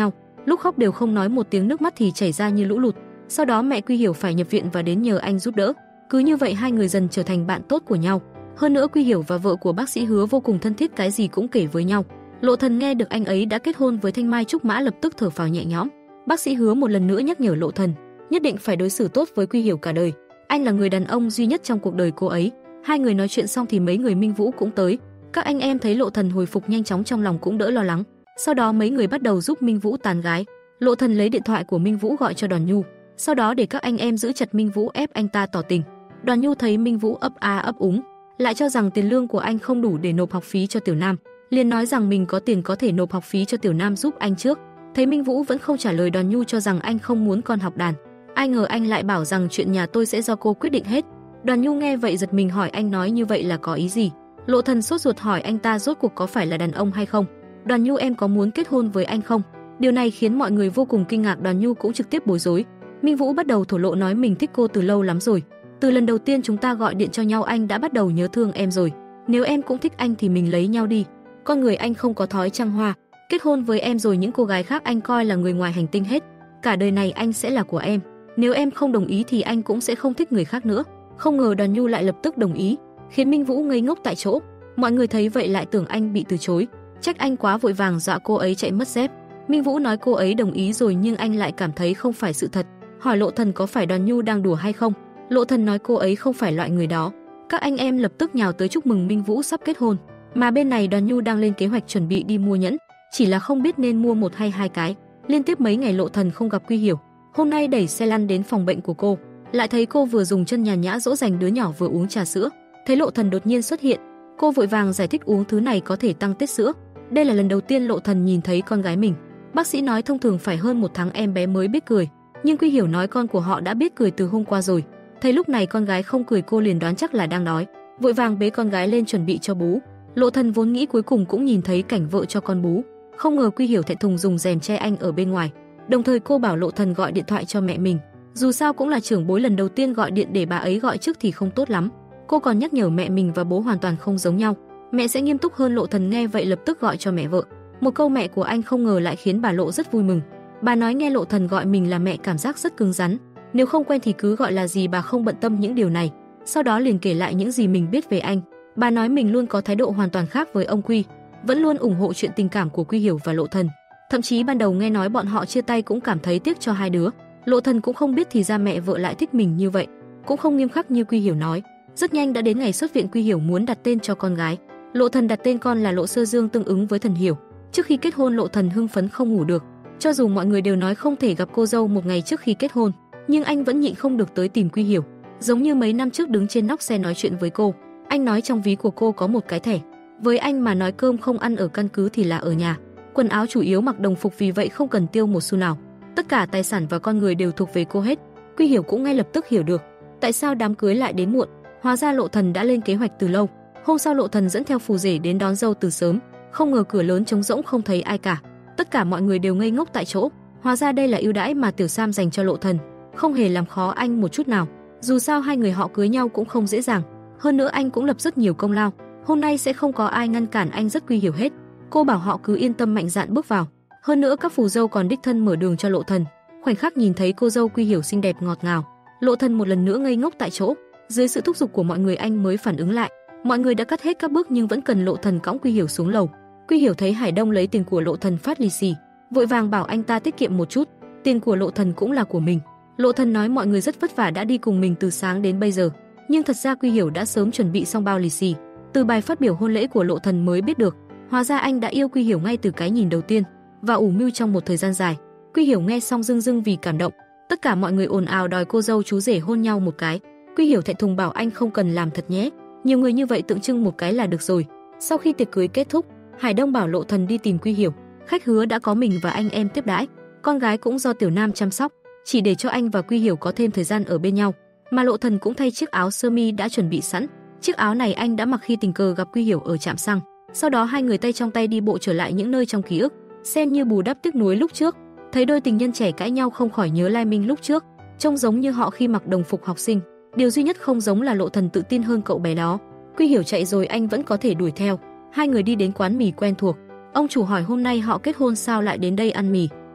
lúc khóc đều không nói một tiếng, nước mắt thì chảy ra như lũ lụt. Sau đó mẹ Quy Hiểu phải nhập viện và đến nhờ anh giúp đỡ. Cứ như vậy hai người dần trở thành bạn tốt của nhau. Hơn nữa Quy Hiểu và vợ của bác sĩ Hứa vô cùng thân thiết, cái gì cũng kể với nhau. Lộ Thần nghe được anh ấy đã kết hôn với Thanh Mai Trúc Mã lập tức thở phào nhẹ nhõm. Bác sĩ Hứa một lần nữa nhắc nhở Lộ Thần nhất định phải đối xử tốt với Quy Hiểu cả đời. Anh là người đàn ông duy nhất trong cuộc đời cô ấy. Hai người nói chuyện xong thì mấy người Minh Vũ cũng tới. Các anh em thấy Lộ Thần hồi phục nhanh chóng trong lòng cũng đỡ lo lắng. Sau đó mấy người bắt đầu giúp Minh Vũ tán gái. Lộ Thần lấy điện thoại của Minh Vũ gọi cho Đoàn Nhu, sau đó để các anh em giữ chặt Minh Vũ ép anh ta tỏ tình. Đoàn Nhu thấy Minh Vũ ấp a ấp úng, lại cho rằng tiền lương của anh không đủ để nộp học phí cho Tiểu Nam, liền nói rằng mình có tiền có thể nộp học phí cho Tiểu Nam giúp anh trước. Thấy Minh Vũ vẫn không trả lời, Đoàn Nhu cho rằng anh không muốn con học đàn. Ai ngờ anh lại bảo rằng chuyện nhà tôi sẽ do cô quyết định hết. Đoàn Nhu nghe vậy giật mình hỏi anh nói như vậy là có ý gì? Lộ Thần sốt ruột hỏi anh ta rốt cuộc có phải là đàn ông hay không. Đoàn Nhu, em có muốn kết hôn với anh không? Điều này khiến mọi người vô cùng kinh ngạc, Đoàn Nhu cũng trực tiếp bối rối. Minh Vũ bắt đầu thổ lộ nói mình thích cô từ lâu lắm rồi. Từ lần đầu tiên chúng ta gọi điện cho nhau anh đã bắt đầu nhớ thương em rồi. Nếu em cũng thích anh thì mình lấy nhau đi. Con người anh không có thói trăng hoa. Kết hôn với em rồi những cô gái khác anh coi là người ngoài hành tinh hết. Cả đời này anh sẽ là của em. Nếu em không đồng ý thì anh cũng sẽ không thích người khác nữa. Không ngờ Đoàn Nhu lại lập tức đồng ý, khiến Minh Vũ ngây ngốc tại chỗ. Mọi người thấy vậy lại tưởng anh bị từ chối, trách anh quá vội vàng dọa cô ấy chạy mất dép. Minh Vũ nói cô ấy đồng ý rồi nhưng anh lại cảm thấy không phải sự thật, hỏi Lộ Thần có phải Đoàn Nhu đang đùa hay không. Lộ Thần nói cô ấy không phải loại người đó. Các anh em lập tức nhào tới chúc mừng Minh Vũ sắp kết hôn, mà bên này Đoàn Nhu đang lên kế hoạch chuẩn bị đi mua nhẫn, chỉ là không biết nên mua một hay hai cái. Liên tiếp mấy ngày Lộ Thần không gặp Quy Hiểu, hôm nay đẩy xe lăn đến phòng bệnh của cô, lại thấy cô vừa dùng chân nhàn nhã dỗ dành đứa nhỏ vừa uống trà sữa. Thấy Lộ Thần đột nhiên xuất hiện, cô vội vàng giải thích uống thứ này có thể tăng tiết sữa. Đây là lần đầu tiên Lộ Thần nhìn thấy con gái mình. Bác sĩ nói thông thường phải hơn 1 tháng em bé mới biết cười, nhưng Quy Hiểu nói con của họ đã biết cười từ hôm qua rồi. Thấy lúc này con gái không cười, cô liền đoán chắc là đang đói, vội vàng bế con gái lên chuẩn bị cho bú. Lộ Thần vốn nghĩ cuối cùng cũng nhìn thấy cảnh vợ cho con bú, không ngờ Quy Hiểu thẹn thùng dùng rèm che anh ở bên ngoài. Đồng thời cô bảo Lộ Thần gọi điện thoại cho mẹ mình, dù sao cũng là trưởng bối, lần đầu tiên gọi điện để bà ấy gọi trước thì không tốt lắm. Cô còn nhắc nhở mẹ mình và bố hoàn toàn không giống nhau, mẹ sẽ nghiêm túc hơn. Lộ Thần nghe vậy lập tức gọi cho mẹ vợ. Một câu mẹ của anh không ngờ lại khiến bà Lộ rất vui mừng. Bà nói nghe Lộ Thần gọi mình là mẹ cảm giác rất cứng rắn, nếu không quen thì cứ gọi là gì, bà không bận tâm những điều này. Sau đó liền kể lại những gì mình biết về anh. Bà nói mình luôn có thái độ hoàn toàn khác với ông Quy, vẫn luôn ủng hộ chuyện tình cảm của Quy Hiểu và Lộ Thần. Thậm chí ban đầu nghe nói bọn họ chia tay cũng cảm thấy tiếc cho hai đứa. Lộ Thần cũng không biết thì ra mẹ vợ lại thích mình như vậy, cũng không nghiêm khắc như Quy Hiểu nói. Rất nhanh đã đến ngày xuất viện, Quy Hiểu muốn đặt tên cho con gái. Lộ Thần đặt tên con là Lộ Sơ Dương, tương ứng với thần hiểu. Trước khi kết hôn Lộ Thần hưng phấn không ngủ được, cho dù mọi người đều nói không thể gặp cô dâu một ngày trước khi kết hôn, nhưng anh vẫn nhịn không được tới tìm Quy Hiểu. Giống như mấy năm trước đứng trên nóc xe nói chuyện với cô, anh nói trong ví của cô có một cái thẻ. Với anh mà nói cơm không ăn ở căn cứ thì là ở nhà. Quần áo chủ yếu mặc đồng phục, vì vậy không cần tiêu một xu nào. Tất cả tài sản và con người đều thuộc về cô hết. Quy Hiểu cũng ngay lập tức hiểu được tại sao đám cưới lại đến muộn. Hóa ra Lộ Thần đã lên kế hoạch từ lâu. Hôm sau Lộ Thần dẫn theo phù rể đến đón dâu từ sớm, không ngờ cửa lớn trống rỗng không thấy ai cả. Tất cả mọi người đều ngây ngốc tại chỗ. Hóa ra đây là ưu đãi mà Tiểu Sam dành cho Lộ Thần, không hề làm khó anh một chút nào. Dù sao hai người họ cưới nhau cũng không dễ dàng, hơn nữa anh cũng lập rất nhiều công lao. Hôm nay sẽ không có ai ngăn cản anh, rất Quy Hiểu hết. Cô bảo họ cứ yên tâm mạnh dạn bước vào. Hơn nữa các phù dâu còn đích thân mở đường cho Lộ Thần. Khoảnh khắc nhìn thấy cô dâu Quy Hiểu xinh đẹp ngọt ngào, Lộ Thần một lần nữa ngây ngốc tại chỗ. Dưới sự thúc giục của mọi người anh mới phản ứng lại. Mọi người đã cắt hết các bước nhưng vẫn cần Lộ Thần cõng Quy Hiểu xuống lầu. Quy Hiểu thấy Hải Đông lấy tiền của Lộ Thần phát lì xì, vội vàng bảo anh ta tiết kiệm một chút, tiền của Lộ Thần cũng là của mình. Lộ Thần nói mọi người rất vất vả đã đi cùng mình từ sáng đến bây giờ, nhưng thật ra Quy Hiểu đã sớm chuẩn bị xong bao lì xì. Từ bài phát biểu hôn lễ của Lộ Thần mới biết được, hóa ra anh đã yêu Quy Hiểu ngay từ cái nhìn đầu tiên và ủ mưu trong một thời gian dài. Quy Hiểu nghe xong rưng rưng vì cảm động. Tất cả mọi người ồn ào đòi cô dâu chú rể hôn nhau một cái. Quy Hiểu thẹn thùng bảo anh không cần làm thật nhé, nhiều người như vậy tượng trưng một cái là được rồi. Sau khi tiệc cưới kết thúc, Hải Đông bảo Lộ Thần đi tìm Quy Hiểu. Khách hứa đã có mình và anh em tiếp đãi, con gái cũng do Tiểu Nam chăm sóc, chỉ để cho anh và Quy Hiểu có thêm thời gian ở bên nhau. Mà Lộ Thần cũng thay chiếc áo sơ mi đã chuẩn bị sẵn. Chiếc áo này anh đã mặc khi tình cờ gặp Quy Hiểu ở trạm xăng. Sau đó hai người tay trong tay đi bộ trở lại những nơi trong ký ức, xem như bù đắp tiếc nuối lúc trước. Thấy đôi tình nhân trẻ cãi nhau không khỏi nhớ Lai Minh lúc trước, trông giống như họ khi mặc đồng phục học sinh. Điều duy nhất không giống là Lộ Thần tự tin hơn cậu bé đó. Quy Hiểu chạy rồi anh vẫn có thể đuổi theo. Hai người đi đến quán mì quen thuộc. Ông chủ hỏi hôm nay họ kết hôn sao lại đến đây ăn mì.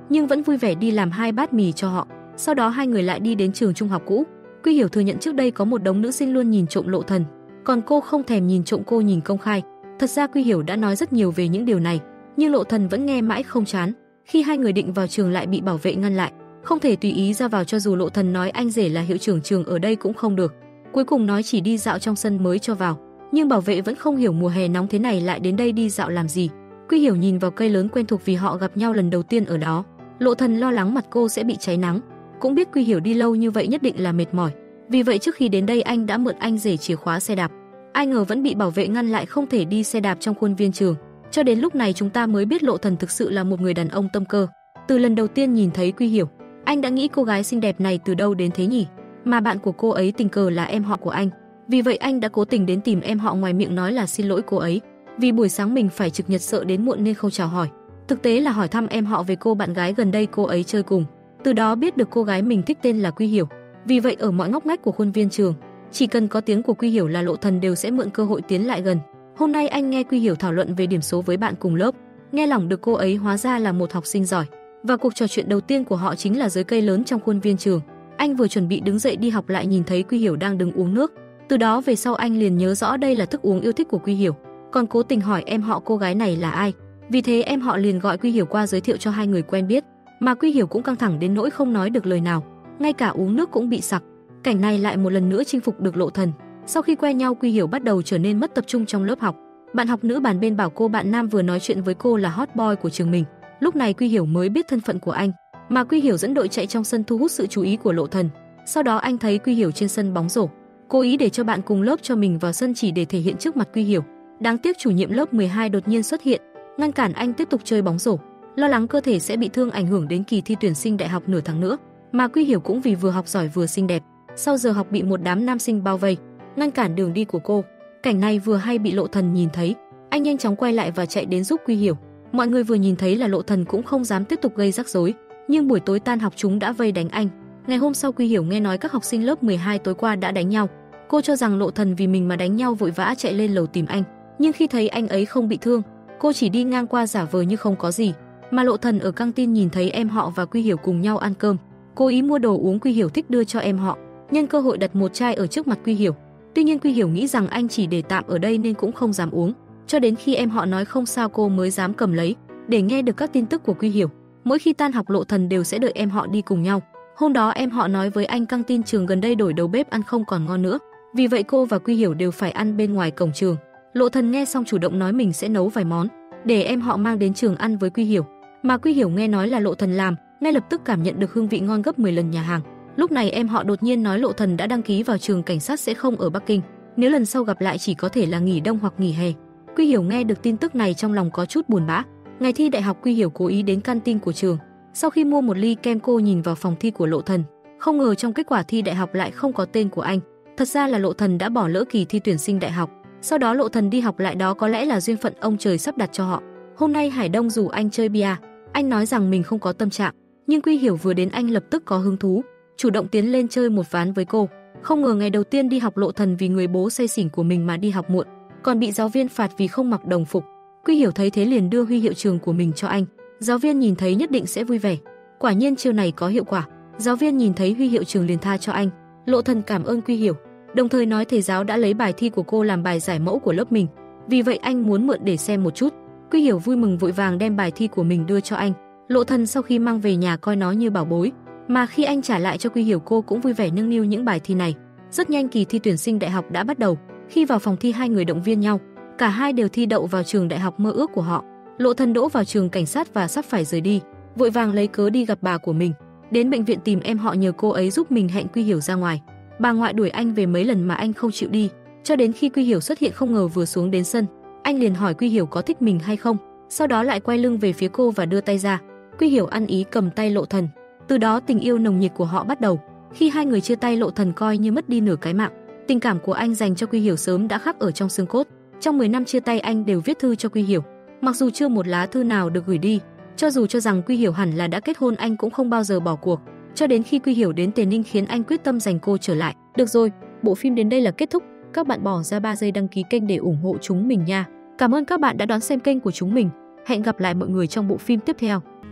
nhưng vẫn vui vẻ đi làm 2 bát mì cho họ. Sau đó hai người lại đi đến trường trung học cũ. Quy Hiểu thừa nhận trước đây có một đống nữ sinh luôn nhìn trộm Lộ Thần, còn cô không thèm nhìn trộm, cô nhìn công khai. Thật ra Quy Hiểu đã nói rất nhiều về những điều này, nhưng Lộ Thần vẫn nghe mãi không chán. Khi hai người định vào trường lại bị bảo vệ ngăn lại, không thể tùy ý ra vào, cho dù Lộ Thần nói anh rể là hiệu trưởng trường ở đây cũng không được. Cuối cùng nói chỉ đi dạo trong sân mới cho vào, nhưng bảo vệ vẫn không hiểu mùa hè nóng thế này lại đến đây đi dạo làm gì. Quy Hiểu nhìn vào cây lớn quen thuộc vì họ gặp nhau lần đầu tiên ở đó. Lộ Thần lo lắng mặt cô sẽ bị cháy nắng, cũng biết Quy Hiểu đi lâu như vậy nhất định là mệt mỏi. Vì vậy trước khi đến đây anh đã mượn anh rể chìa khóa xe đạp. Ai ngờ vẫn bị bảo vệ ngăn lại, không thể đi xe đạp trong khuôn viên trường. Cho đến lúc này chúng ta mới biết Lộ Thần thực sự là một người đàn ông tâm cơ. Từ lần đầu tiên nhìn thấy Quy Hiểu, anh đã nghĩ cô gái xinh đẹp này từ đâu đến thế nhỉ? Mà bạn của cô ấy tình cờ là em họ của anh. Vì vậy anh đã cố tình đến tìm em họ, ngoài miệng nói là xin lỗi cô ấy, vì buổi sáng mình phải trực nhật sợ đến muộn nên không chào hỏi. Thực tế là hỏi thăm em họ về cô bạn gái gần đây cô ấy chơi cùng. Từ đó biết được cô gái mình thích tên là Quy Hiểu. Vì vậy ở mọi ngóc ngách của khuôn viên trường, chỉ cần có tiếng của Quy Hiểu là Lộ Thần đều sẽ mượn cơ hội tiến lại gần. Hôm nay anh nghe Quy Hiểu thảo luận về điểm số với bạn cùng lớp, nghe lòng được cô ấy hóa ra là một học sinh giỏi. Và cuộc trò chuyện đầu tiên của họ chính là dưới cây lớn trong khuôn viên trường. Anh vừa chuẩn bị đứng dậy đi học lại nhìn thấy Quy Hiểu đang đứng uống nước. Từ đó về sau anh liền nhớ rõ đây là thức uống yêu thích của Quy Hiểu, còn cố tình hỏi em họ cô gái này là ai. Vì thế em họ liền gọi Quy Hiểu qua giới thiệu cho hai người quen biết, mà Quy Hiểu cũng căng thẳng đến nỗi không nói được lời nào, ngay cả uống nước cũng bị sặc. Cảnh này lại một lần nữa chinh phục được Lộ Thần. Sau khi quen nhau, Quy Hiểu bắt đầu trở nên mất tập trung trong lớp học. Bạn học nữ bàn bên bảo cô bạn nam vừa nói chuyện với cô là hot boy của trường mình. Lúc này Quy Hiểu mới biết thân phận của anh, mà Quy Hiểu dẫn đội chạy trong sân thu hút sự chú ý của Lộ Thần. Sau đó anh thấy Quy Hiểu trên sân bóng rổ, cố ý để cho bạn cùng lớp cho mình vào sân chỉ để thể hiện trước mặt Quy Hiểu. Đáng tiếc chủ nhiệm lớp 12 đột nhiên xuất hiện, ngăn cản anh tiếp tục chơi bóng rổ, lo lắng cơ thể sẽ bị thương ảnh hưởng đến kỳ thi tuyển sinh đại học nửa tháng nữa. Mà Quy Hiểu cũng vì vừa học giỏi vừa xinh đẹp, sau giờ học bị một đám nam sinh bao vây, ngăn cản đường đi của cô. Cảnh này vừa hay bị Lộ Thần nhìn thấy, anh nhanh chóng quay lại và chạy đến giúp Quy Hiểu. Mọi người vừa nhìn thấy là Lộ Thần cũng không dám tiếp tục gây rắc rối, nhưng buổi tối tan học chúng đã vây đánh anh. Ngày hôm sau Quy Hiểu nghe nói các học sinh lớp 12 tối qua đã đánh nhau. Cô cho rằng Lộ Thần vì mình mà đánh nhau, vội vã chạy lên lầu tìm anh, nhưng khi thấy anh ấy không bị thương, cô chỉ đi ngang qua giả vờ như không có gì. Mà Lộ Thần ở căng tin nhìn thấy em họ và Quy Hiểu cùng nhau ăn cơm, cố ý mua đồ uống Quy Hiểu thích đưa cho em họ, nhân cơ hội đặt một chai ở trước mặt Quy Hiểu. Tuy nhiên Quy Hiểu nghĩ rằng anh chỉ để tạm ở đây nên cũng không dám uống, cho đến khi em họ nói không sao cô mới dám cầm lấy. Để nghe được các tin tức của Quy Hiểu, mỗi khi tan học Lộ Thần đều sẽ đợi em họ đi cùng nhau. Hôm đó em họ nói với anh căng tin trường gần đây đổi đầu bếp ăn không còn ngon nữa, vì vậy cô và Quy Hiểu đều phải ăn bên ngoài cổng trường. Lộ Thần nghe xong chủ động nói mình sẽ nấu vài món để em họ mang đến trường ăn với Quy Hiểu. Mà Quy Hiểu nghe nói là Lộ Thần làm, ngay lập tức cảm nhận được hương vị ngon gấp 10 lần nhà hàng. Lúc này em họ đột nhiên nói Lộ Thần đã đăng ký vào trường cảnh sát, sẽ không ở Bắc Kinh, nếu lần sau gặp lại chỉ có thể là nghỉ đông hoặc nghỉ hè. Quy Hiểu nghe được tin tức này trong lòng có chút buồn bã. Ngày thi đại học Quy Hiểu cố ý đến canteen của trường. Sau khi mua một ly kem, cô nhìn vào phòng thi của Lộ Thần, không ngờ trong kết quả thi đại học lại không có tên của anh. Thật ra là Lộ Thần đã bỏ lỡ kỳ thi tuyển sinh đại học. Sau đó Lộ Thần đi học lại, đó có lẽ là duyên phận ông trời sắp đặt cho họ. Hôm nay Hải Đông rủ anh chơi bia, anh nói rằng mình không có tâm trạng, nhưng Quy Hiểu vừa đến anh lập tức có hứng thú, chủ động tiến lên chơi một ván với cô. Không ngờ ngày đầu tiên đi học Lộ Thần vì người bố say xỉn của mình mà đi học muộn, còn bị giáo viên phạt vì không mặc đồng phục. Quy Hiểu thấy thế liền đưa huy hiệu trường của mình cho anh. Giáo viên nhìn thấy nhất định sẽ vui vẻ. Quả nhiên chiêu này có hiệu quả. Giáo viên nhìn thấy huy hiệu trường liền tha cho anh. Lộ Thần cảm ơn Quy Hiểu, đồng thời nói thầy giáo đã lấy bài thi của cô làm bài giải mẫu của lớp mình, vì vậy anh muốn mượn để xem một chút. Quy Hiểu vui mừng vội vàng đem bài thi của mình đưa cho anh. Lộ Thần sau khi mang về nhà coi nó như bảo bối, mà khi anh trả lại cho Quy Hiểu, cô cũng vui vẻ nâng niu những bài thi này. Rất nhanh kỳ thi tuyển sinh đại học đã bắt đầu. Khi vào phòng thi hai người động viên nhau, cả hai đều thi đậu vào trường đại học mơ ước của họ. Lộ Thần đỗ vào trường cảnh sát và sắp phải rời đi, vội vàng lấy cớ đi gặp bà của mình, đến bệnh viện tìm em họ nhờ cô ấy giúp mình hẹn Quy Hiểu ra ngoài. Bà ngoại đuổi anh về mấy lần mà anh không chịu đi, cho đến khi Quy Hiểu xuất hiện, không ngờ vừa xuống đến sân, anh liền hỏi Quy Hiểu có thích mình hay không, sau đó lại quay lưng về phía cô và đưa tay ra. Quy Hiểu ăn ý cầm tay Lộ Thần. Từ đó tình yêu nồng nhiệt của họ bắt đầu. Khi hai người chia tay, Lộ Thần coi như mất đi nửa cái mạng. Tình cảm của anh dành cho Quy Hiểu sớm đã khắc ở trong xương cốt. Trong 10 năm chia tay, anh đều viết thư cho Quy Hiểu, mặc dù chưa một lá thư nào được gửi đi. Cho dù cho rằng Quy Hiểu hẳn là đã kết hôn, anh cũng không bao giờ bỏ cuộc. Cho đến khi Quy Hiểu đến Tề Ninh khiến anh quyết tâm giành cô trở lại. Được rồi, bộ phim đến đây là kết thúc. Các bạn bỏ ra 3 giây đăng ký kênh để ủng hộ chúng mình nha. Cảm ơn các bạn đã đón xem kênh của chúng mình. Hẹn gặp lại mọi người trong bộ phim tiếp theo.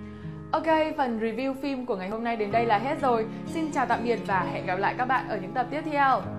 Ok, phần review phim của ngày hôm nay đến đây là hết rồi. Xin chào tạm biệt và hẹn gặp lại các bạn ở những tập tiếp theo.